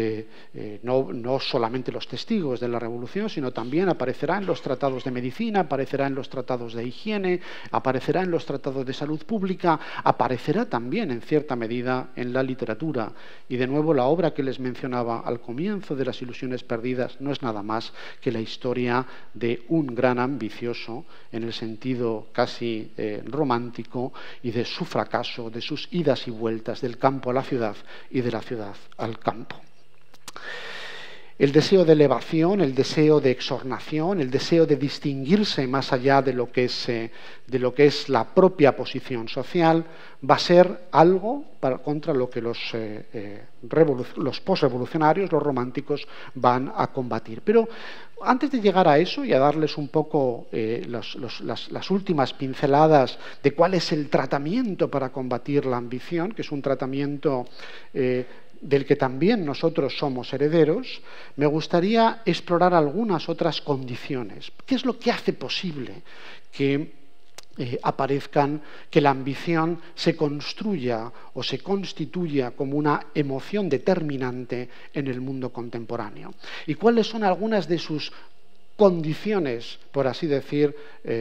no solamente los testigos de la Revolución, sino también aparecerá en los tratados de medicina, aparecerá en los tratados de higiene, aparecerá en los tratados de salud pública, aparecerá también en cierta medida en la literatura. Y de nuevo, la obra que les mencionaba al comienzo de Las ilusiones perdidas no es nada más que la historia de un gran ambicioso, en el sentido casi romántico, y de su fracaso, de sus idas y vueltas del campo a la ciudad y de la ciudad al campo. El deseo de elevación, el deseo de exornación, el deseo de distinguirse más allá de lo que es la propia posición social, va a ser algo contra lo que los posrevolucionarios, los románticos, van a combatir. Pero antes de llegar a eso y a darles un poco las últimas pinceladas de cuál es el tratamiento para combatir la ambición, que es un tratamiento del que también nosotros somos herederos, me gustaría explorar algunas otras condiciones. ¿Qué es lo que hace posible que que la ambición se construya o se constituya como una emoción determinante en el mundo contemporáneo? ¿Y cuáles son algunas de sus condiciones, por así decir,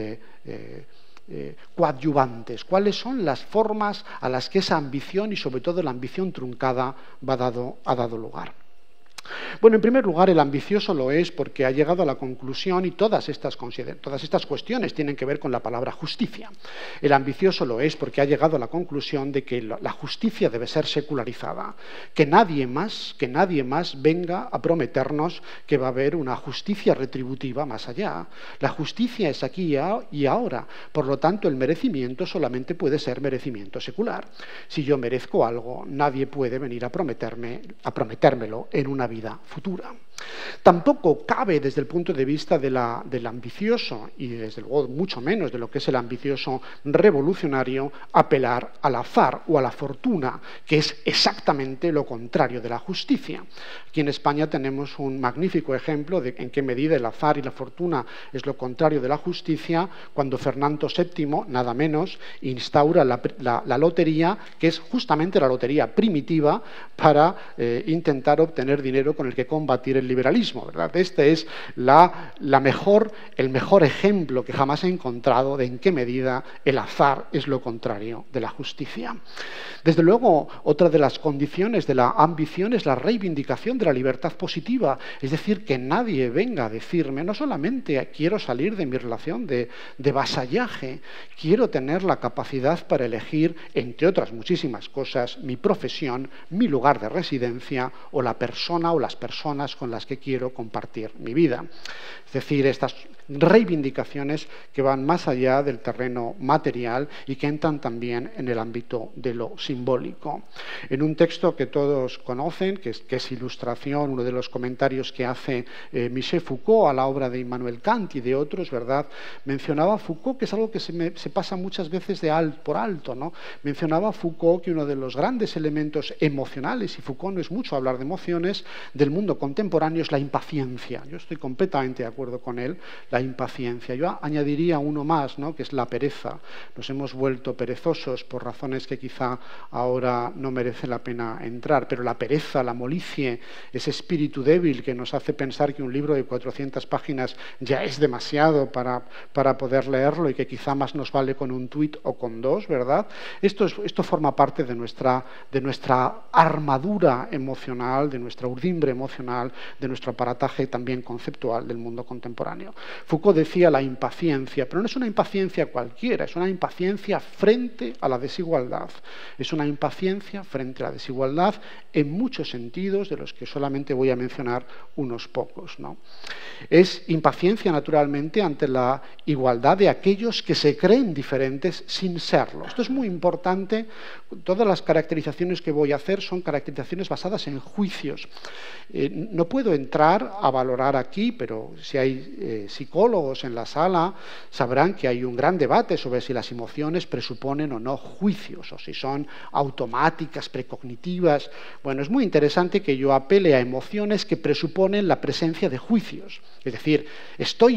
coadyuvantes? ¿Cuáles son las formas a las que esa ambición, y sobre todo la ambición truncada, ha dado lugar? Bueno, en primer lugar, el ambicioso lo es porque ha llegado a la conclusión, y todas estas cuestiones tienen que ver con la palabra justicia. El ambicioso lo es porque ha llegado a la conclusión de que la justicia debe ser secularizada, que nadie más venga a prometernos que va a haber una justicia retributiva más allá. La justicia es aquí y ahora, por lo tanto, el merecimiento solamente puede ser merecimiento secular. Si yo merezco algo, nadie puede venir a prometérmelo en una vida futura. Tampoco cabe desde el punto de vista del ambicioso, y desde luego mucho menos de lo que es el ambicioso revolucionario, apelar al azar o a la fortuna, que es exactamente lo contrario de la justicia. Aquí en España tenemos un magnífico ejemplo de en qué medida el azar y la fortuna es lo contrario de la justicia, cuando Fernando VII, nada menos, instaura la lotería, que es justamente la lotería primitiva, para intentar obtener dinero con el que combatir el liberalismo, ¿verdad? Este es el mejor ejemplo que jamás he encontrado de en qué medida el azar es lo contrario de la justicia. Desde luego, otra de las condiciones de la ambición es la reivindicación de la libertad positiva, es decir, que nadie venga a decirme, no solamente quiero salir de mi relación de vasallaje, quiero tener la capacidad para elegir, entre otras muchísimas cosas, mi profesión, mi lugar de residencia o la persona o las personas con las que quiero compartir mi vida. Es decir, estas reivindicaciones que van más allá del terreno material y que entran también en el ámbito de lo simbólico. En un texto que todos conocen, que es Ilustración, uno de los comentarios que hace Michel Foucault a la obra de Immanuel Kant y de otros, ¿verdad? Mencionaba Foucault, que es algo que se pasa muchas veces por alto, ¿no? Mencionaba Foucault que uno de los grandes elementos emocionales, y Foucault no es mucho hablar de emociones, del mundo contemporáneo es la impaciencia. Yo estoy completamente de acuerdo con él, la impaciencia. Yo añadiría uno más, ¿no? Que es la pereza. Nos hemos vuelto perezosos por razones que quizá ahora no merece la pena entrar, pero la pereza, la molicie, ese espíritu débil que nos hace pensar que un libro de 400 páginas ya es demasiado para poder leerlo y que quizá más nos vale con un tuit o con dos, ¿verdad? Esto forma parte de nuestra armadura emocional, de nuestra urdimbre emocional, de nuestro aparataje también conceptual del mundo contemporáneo. Foucault decía la impaciencia, pero no es una impaciencia cualquiera, es una impaciencia frente a la desigualdad. Es una impaciencia frente a la desigualdad en muchos sentidos, de los que solamente voy a mencionar unos pocos, ¿no? Es impaciencia, naturalmente, ante la igualdad de aquellos que se creen diferentes sin serlo. Esto es muy importante. Todas las caracterizaciones que voy a hacer son caracterizaciones basadas en juicios. No puedo entrar a valorar aquí, pero si hay psicólogos en la sala, sabrán que hay un gran debate sobre si las emociones presuponen o no juicios, o si son automáticas, precognitivas. Bueno, es muy interesante que yo apele a emociones que presuponen la presencia de juicios. Es decir, estoy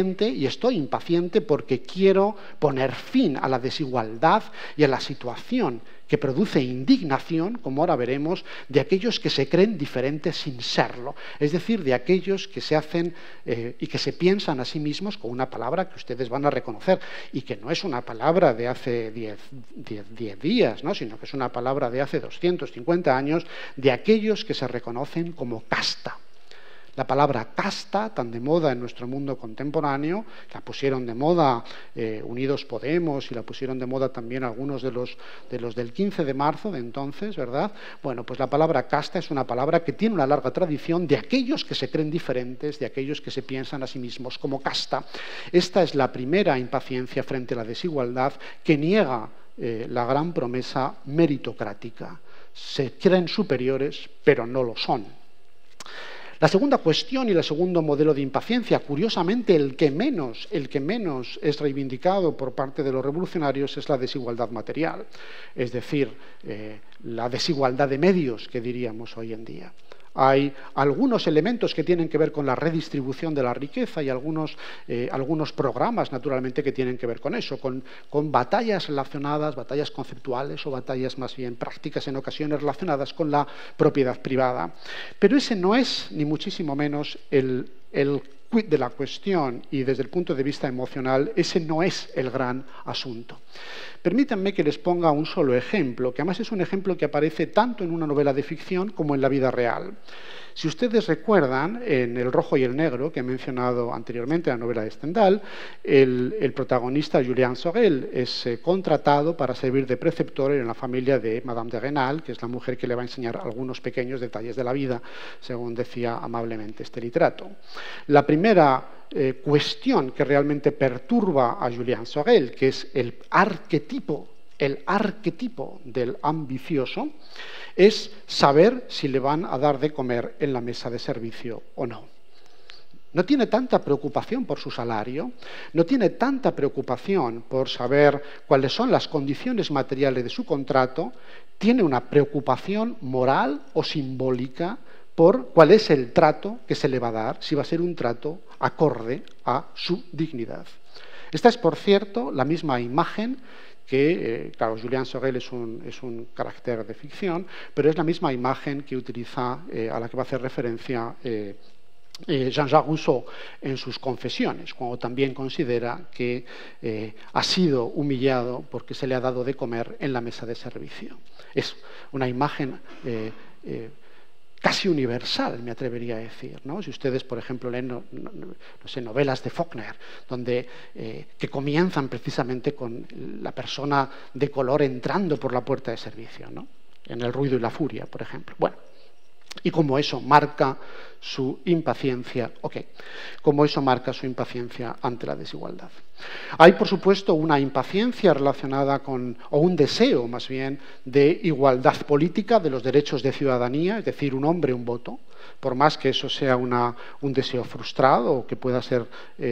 impaciente porque quiero poner fin a la desigualdad y a la situación que produce indignación, como ahora veremos, de aquellos que se creen diferentes sin serlo. Es decir, de aquellos que se hacen y que se piensan a sí mismos con una palabra que ustedes van a reconocer y que no es una palabra de hace 10 días, ¿no? Sino que es una palabra de hace 250 años, de aquellos que se reconocen como casta. La palabra casta, tan de moda en nuestro mundo contemporáneo, la pusieron de moda Unidos Podemos y la pusieron de moda también algunos de los del 15 de marzo de entonces, ¿verdad? Bueno, pues la palabra casta es una palabra que tiene una larga tradición de aquellos que se creen diferentes, de aquellos que se piensan a sí mismos como casta. Esta es la primera impaciencia frente a la desigualdad que niega la gran promesa meritocrática. Se creen superiores, pero no lo son. La segunda cuestión y el segundo modelo de impaciencia, curiosamente el que menos es reivindicado por parte de los revolucionarios, es la desigualdad material, es decir, la desigualdad de medios que diríamos hoy en día. Hay algunos elementos que tienen que ver con la redistribución de la riqueza y algunos programas, naturalmente, que tienen que ver con eso, con batallas relacionadas, batallas conceptuales o batallas más bien prácticas en ocasiones relacionadas con la propiedad privada. Pero ese no es, ni muchísimo menos, el quid de la cuestión, y desde el punto de vista emocional, ese no es el gran asunto. Permítanme que les ponga un solo ejemplo, que además es un ejemplo que aparece tanto en una novela de ficción como en la vida real. Si ustedes recuerdan, en El rojo y el negro, que he mencionado anteriormente, la novela de Stendhal, el protagonista, Julien Sorel, es contratado para servir de preceptor en la familia de Madame de Rênal, que es la mujer que le va a enseñar algunos pequeños detalles de la vida, según decía amablemente este literato. La primera cuestión que realmente perturba a Julien Sorel, que es el arquetipo del ambicioso, es saber si le van a dar de comer en la mesa de servicio o no. No tiene tanta preocupación por su salario, no tiene tanta preocupación por saber cuáles son las condiciones materiales de su contrato, tiene una preocupación moral o simbólica por cuál es el trato que se le va a dar, si va a ser un trato acorde a su dignidad. Esta es, por cierto, la misma imagen que, claro, Julien Sorel es un carácter de ficción, pero es la misma imagen que utiliza, a la que va a hacer referencia Jean-Jacques Rousseau en sus Confesiones, cuando también considera que ha sido humillado porque se le ha dado de comer en la mesa de servicio. Es una imagen casi universal, me atrevería a decir, ¿no? Si ustedes, por ejemplo, leen no sé, novelas de Faulkner, que comienzan precisamente con la persona de color entrando por la puerta de servicio, ¿no? En El ruido y la furia, por ejemplo. Bueno, y cómo eso marca su impaciencia, cómo eso marca su impaciencia ante la desigualdad. Hay, por supuesto, una impaciencia relacionada con, o un deseo más bien, de igualdad política de los derechos de ciudadanía, es decir, un hombre, un voto, por más que eso sea un deseo frustrado o que pueda ser,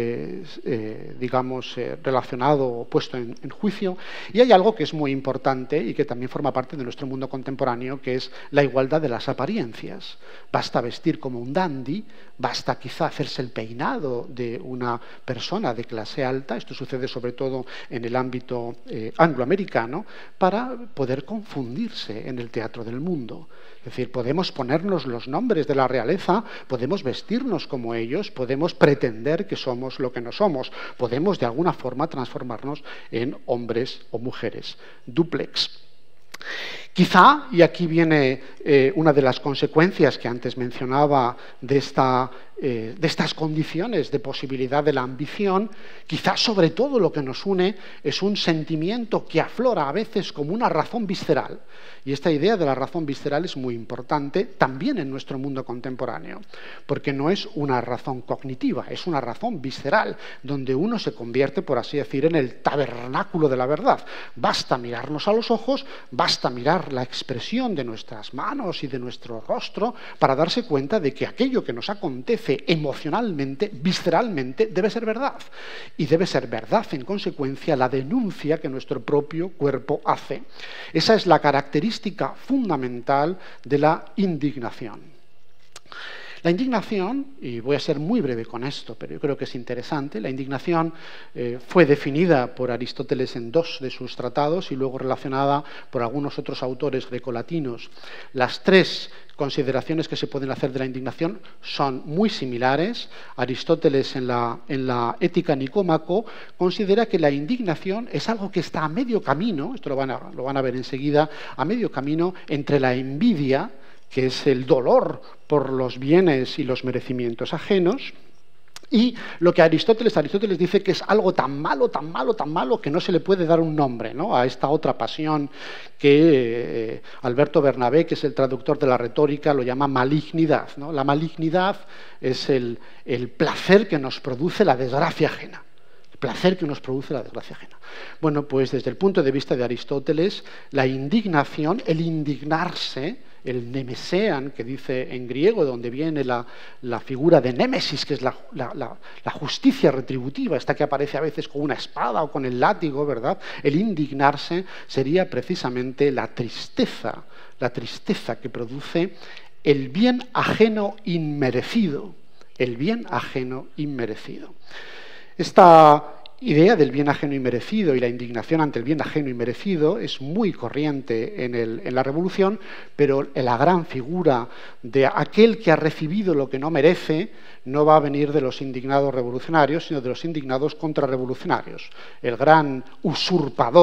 relacionado o puesto en juicio. Y hay algo que es muy importante y que también forma parte de nuestro mundo contemporáneo, que es la igualdad de las apariencias. Basta vestir como un dandy, basta quizá hacerse el peinado de una persona de clase alta, esto sucede sobre todo en el ámbito angloamericano, para poder confundirse en el teatro del mundo. Es decir, podemos ponernos los nombres de la realeza, podemos vestirnos como ellos, podemos pretender que somos lo que no somos, podemos de alguna forma transformarnos en hombres o mujeres dúplex. Quizá, y aquí viene una de las consecuencias que antes mencionaba de estas condiciones de posibilidad de la ambición, quizá sobre todo lo que nos une es un sentimiento que aflora a veces como una razón visceral. Y esta idea de la razón visceral es muy importante también en nuestro mundo contemporáneo, porque no es una razón cognitiva, es una razón visceral, donde uno se convierte, por así decir, en el tabernáculo de la verdad. Basta mirarnos a los ojos, basta mirar la expresión de nuestras manos y de nuestro rostro para darse cuenta de que aquello que nos acontece emocionalmente, visceralmente, debe ser verdad. Y debe ser verdad, en consecuencia, la denuncia que nuestro propio cuerpo hace. Esa es la característica fundamental de la indignación. La indignación, y voy a ser muy breve con esto, pero yo creo que es interesante, la indignación fue definida por Aristóteles en 2 de sus tratados y luego relacionada por algunos otros autores grecolatinos. Las 3 consideraciones que se pueden hacer de la indignación son muy similares. Aristóteles en la Ética Nicómaco considera que la indignación es algo que está a medio camino, esto lo van a ver enseguida, a medio camino entre la envidia, que es el dolor por los bienes y los merecimientos ajenos, y lo que Aristóteles dice que es algo tan malo, tan malo, tan malo, que no se le puede dar un nombre, ¿no?, a esta otra pasión que Alberto Bernabé, que es el traductor de la retórica, lo llama malignidad, ¿no? La malignidad es el placer que nos produce la desgracia ajena. Placer que nos produce la desgracia ajena. Bueno, pues desde el punto de vista de Aristóteles, la indignación, el indignarse, el nemesean, que dice en griego, donde viene la figura de némesis, que es la justicia retributiva, esta que aparece a veces con una espada o con el látigo, ¿verdad? El indignarse sería precisamente la tristeza que produce el bien ajeno inmerecido, el bien ajeno inmerecido. Esta idea del bien ajeno inmerecido y la indignación ante el bien ajeno inmerecido es muy corriente en la Revolución, pero la gran figura de aquel que ha recibido lo que no merece no va a venir de los indignados revolucionarios, sino de los indignados contrarrevolucionarios. El gran usurpador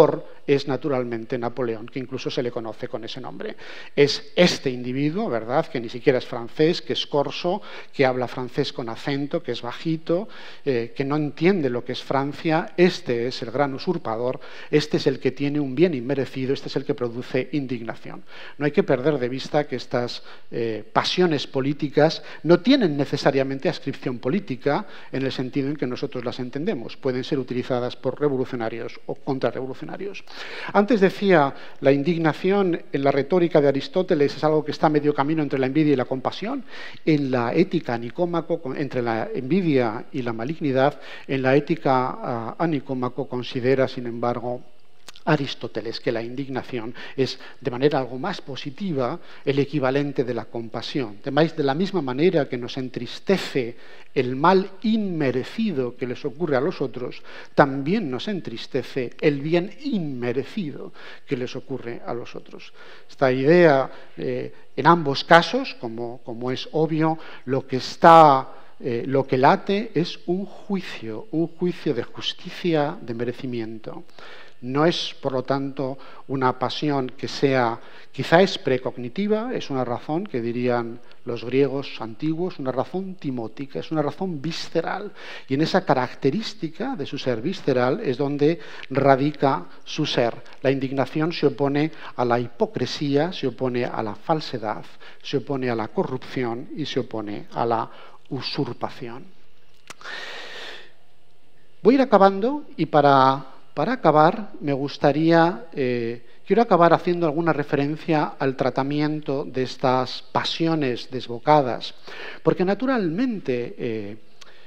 es naturalmente Napoleón, que incluso se le conoce con ese nombre. Es este individuo, ¿verdad?, que ni siquiera es francés, que es corso, que habla francés con acento, que es bajito, que no entiende lo que es Francia. Este es el gran usurpador, este es el que tiene un bien inmerecido, este es el que produce indignación. No hay que perder de vista que estas pasiones políticas no tienen necesariamente adscripción política en el sentido en que nosotros las entendemos. Pueden ser utilizadas por revolucionarios o contrarrevolucionarios. Antes decía, la indignación en la retórica de Aristóteles es algo que está a medio camino entre la envidia y la compasión. En la ética a Nicómaco, entre la envidia y la malignidad, en la ética a Nicómaco considera, sin embargo, Aristóteles que la indignación es, de manera algo más positiva, el equivalente de la compasión. De la misma manera que nos entristece el mal inmerecido que les ocurre a los otros, también nos entristece el bien inmerecido que les ocurre a los otros. Esta idea, en ambos casos, como es obvio, lo que late es un juicio de justicia, de merecimiento. No es, por lo tanto, una pasión que sea, quizá es precognitiva, es una razón que dirían los griegos antiguos, una razón timótica, es una razón visceral. Y en esa característica de su ser visceral es donde radica su ser. La indignación se opone a la hipocresía, se opone a la falsedad, se opone a la corrupción y se opone a la usurpación. Voy a ir acabando y para acabar, me gustaría, quiero acabar haciendo alguna referencia al tratamiento de estas pasiones desbocadas, porque naturalmente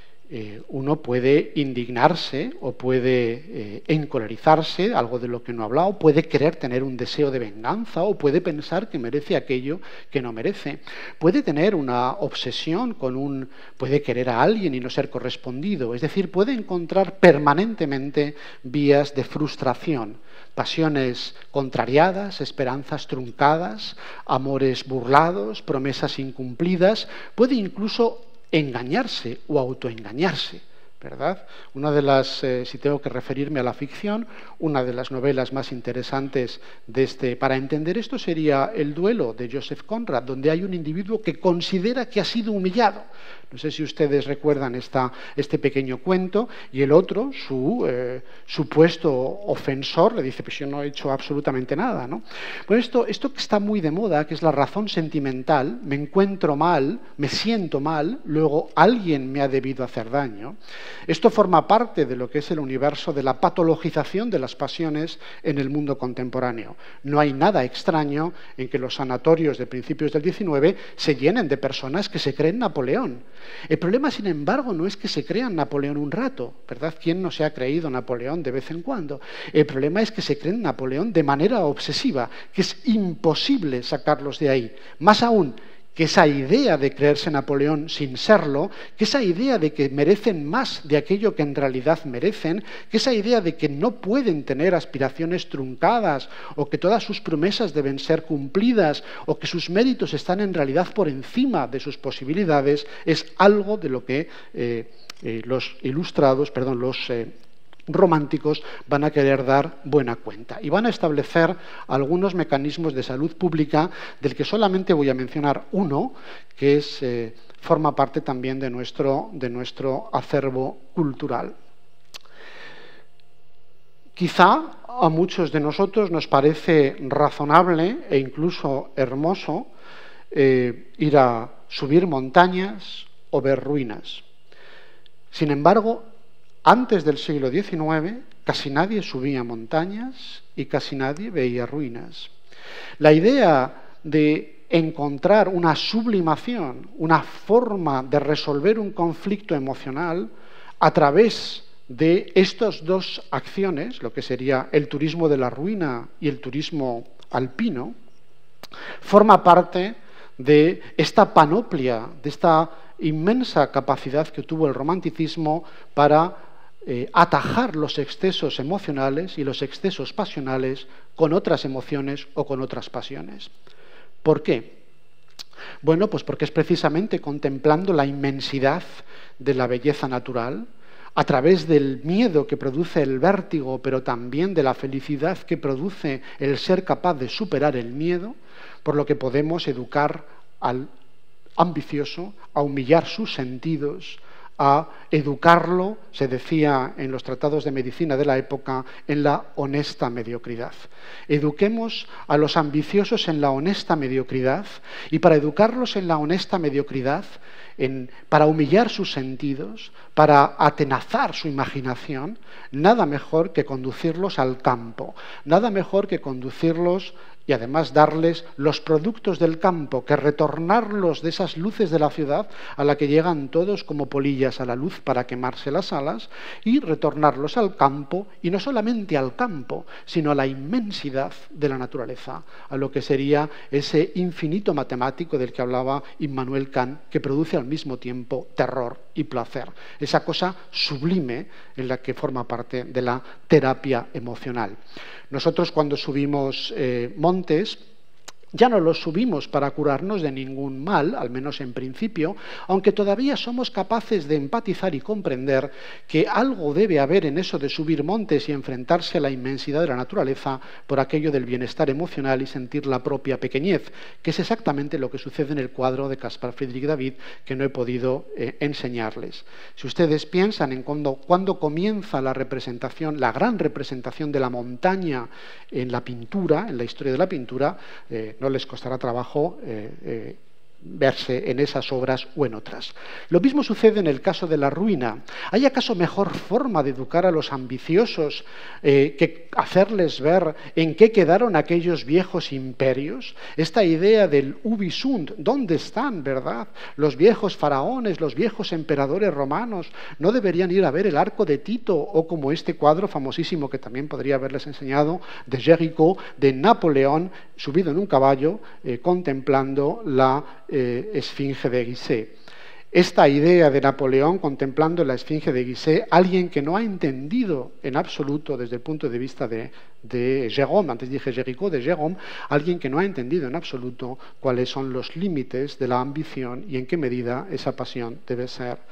uno puede indignarse o puede encolerizarse, algo de lo que no he hablado, puede querer tener un deseo de venganza o puede pensar que merece aquello que no merece. Puede tener una obsesión puede querer a alguien y no ser correspondido, es decir, puede encontrar permanentemente vías de frustración, pasiones contrariadas, esperanzas truncadas, amores burlados, promesas incumplidas, puede incluso engañarse o autoengañarse, ¿verdad? Una de las, si tengo que referirme a la ficción, una de las novelas más interesantes para entender esto sería El duelo de Joseph Conrad, donde hay un individuo que considera que ha sido humillado. No sé si ustedes recuerdan este pequeño cuento, y el otro, su supuesto ofensor, le dice, pues yo no he hecho absolutamente nada, ¿no? Pues esto que está muy de moda, que es la razón sentimental, me encuentro mal, me siento mal, luego alguien me ha debido hacer daño. Esto forma parte de lo que es el universo de la patologización de las pasiones en el mundo contemporáneo. No hay nada extraño en que los sanatorios de principios del XIX se llenen de personas que se creen Napoleón. El problema, sin embargo, no es que se crean Napoleón un rato, ¿verdad? ¿Quién no se ha creído Napoleón de vez en cuando? El problema es que se creen Napoleón de manera obsesiva, que es imposible sacarlos de ahí. Más aún, que esa idea de creerse Napoleón sin serlo, que esa idea de que merecen más de aquello que en realidad merecen, que esa idea de que no pueden tener aspiraciones truncadas o que todas sus promesas deben ser cumplidas o que sus méritos están en realidad por encima de sus posibilidades, es algo de lo que los románticos van a querer dar buena cuenta y van a establecer algunos mecanismos de salud pública del que solamente voy a mencionar uno, que forma parte también de nuestro acervo cultural. Quizá a muchos de nosotros nos parece razonable e incluso hermoso ir a subir montañas o ver ruinas. Sin embargo, antes del siglo XIX, casi nadie subía montañas y casi nadie veía ruinas. La idea de encontrar una sublimación, una forma de resolver un conflicto emocional a través de estas dos acciones, lo que sería el turismo de la ruina y el turismo alpino, forma parte de esta panoplia, de esta inmensa capacidad que tuvo el romanticismo para atajar los excesos emocionales y los excesos pasionales con otras emociones o con otras pasiones. ¿Por qué? Bueno, pues porque es precisamente contemplando la inmensidad de la belleza natural, a través del miedo que produce el vértigo, pero también de la felicidad que produce el ser capaz de superar el miedo, por lo que podemos educar al ambicioso, a humillar sus sentidos, a educarlo, se decía en los tratados de medicina de la época, en la honesta mediocridad. Eduquemos a los ambiciosos en la honesta mediocridad, y para educarlos en la honesta mediocridad, para humillar sus sentidos, para atenazar su imaginación, nada mejor que conducirlos al campo, nada mejor que conducirlos y además darles los productos del campo, que retornarlos de esas luces de la ciudad a la que llegan todos como polillas a la luz para quemarse las alas, y retornarlos al campo, y no solamente al campo, sino a la inmensidad de la naturaleza, a lo que sería ese infinito matemático del que hablaba Immanuel Kant, que produce al mismo tiempo terror y placer, esa cosa sublime en la que forma parte de la terapia emocional. Nosotros cuando subimos montes, ya no los subimos para curarnos de ningún mal, al menos en principio, aunque todavía somos capaces de empatizar y comprender que algo debe haber en eso de subir montes y enfrentarse a la inmensidad de la naturaleza por aquello del bienestar emocional y sentir la propia pequeñez, que es exactamente lo que sucede en el cuadro de Caspar Friedrich David, que no he podido enseñarles. Si ustedes piensan en cuándo comienza la representación, la gran representación de la montaña en la pintura, en la historia de la pintura, no les costará trabajo verse en esas obras o en otras. Lo mismo sucede en el caso de la ruina. ¿Hay acaso mejor forma de educar a los ambiciosos que hacerles ver en qué quedaron aquellos viejos imperios? Esta idea del ubi sunt, ¿dónde están, verdad? Los viejos faraones, los viejos emperadores romanos, ¿no deberían ir a ver el arco de Tito o como este cuadro famosísimo que también podría haberles enseñado de Géricault, de Napoleón, subido en un caballo, contemplando la Esfinge de Gizeh? Esta idea de Napoleón contemplando la Esfinge de Gizeh, alguien que no ha entendido en absoluto desde el punto de vista de Jérôme, antes dije Géricault, de Jérôme, alguien que no ha entendido en absoluto cuáles son los límites de la ambición y en qué medida esa pasión debe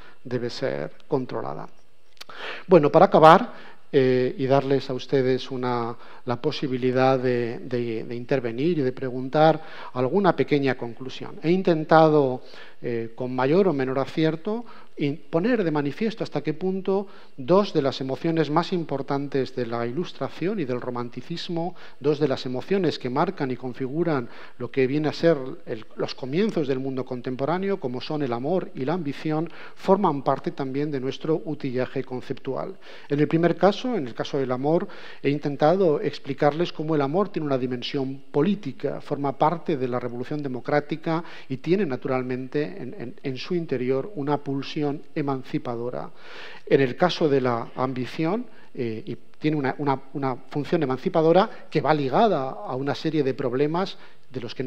ser controlada. Bueno, para acabar, y darles a ustedes la posibilidad de intervenir y de preguntar alguna pequeña conclusión. He intentado, con mayor o menor acierto, poner de manifiesto hasta qué punto dos de las emociones más importantes de la Ilustración y del Romanticismo, dos de las emociones que marcan y configuran lo que viene a ser los comienzos del mundo contemporáneo, como son el amor y la ambición, forman parte también de nuestro utillaje conceptual. En el primer caso, en el caso del amor, he intentado explicarles cómo el amor tiene una dimensión política, forma parte de la revolución democrática y tiene naturalmente en su interior una pulsión emancipadora. En el caso de la ambición, y tiene una función emancipadora que va ligada a una serie de problemas de los que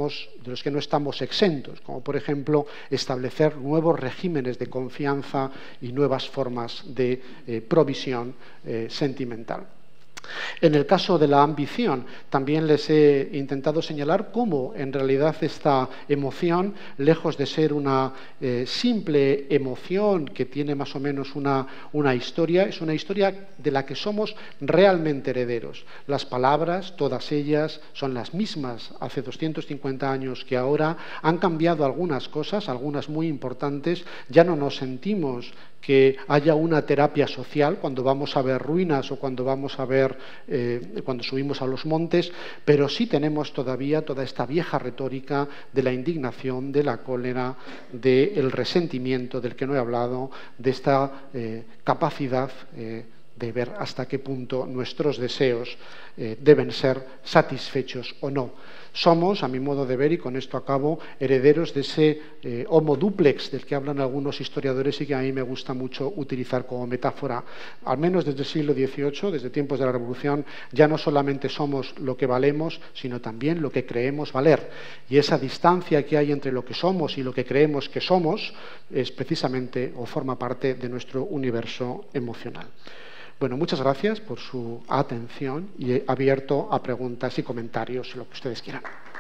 no estamos exentos, como por ejemplo establecer nuevos regímenes de confianza y nuevas formas de provisión sentimental. En el caso de la ambición, también les he intentado señalar cómo en realidad esta emoción, lejos de ser una simple emoción que tiene más o menos una historia, es una historia de la que somos realmente herederos. Las palabras, todas ellas, son las mismas hace 250 años que ahora. Han cambiado algunas cosas, algunas muy importantes. Ya no nos sentimos que haya una terapia social cuando vamos a ver ruinas o cuando vamos a ver cuando subimos a los montes, pero sí tenemos todavía toda esta vieja retórica de la indignación, de la cólera, del resentimiento del que no he hablado, de esta capacidad de ver hasta qué punto nuestros deseos deben ser satisfechos o no. Somos, a mi modo de ver, y con esto acabo, herederos de ese homo duplex del que hablan algunos historiadores y que a mí me gusta mucho utilizar como metáfora. Al menos desde el siglo XVIII, desde tiempos de la Revolución, ya no solamente somos lo que valemos, sino también lo que creemos valer. Y esa distancia que hay entre lo que somos y lo que creemos que somos es precisamente o forma parte de nuestro universo emocional. Bueno, muchas gracias por su atención y he abierto a preguntas y comentarios, lo que ustedes quieran.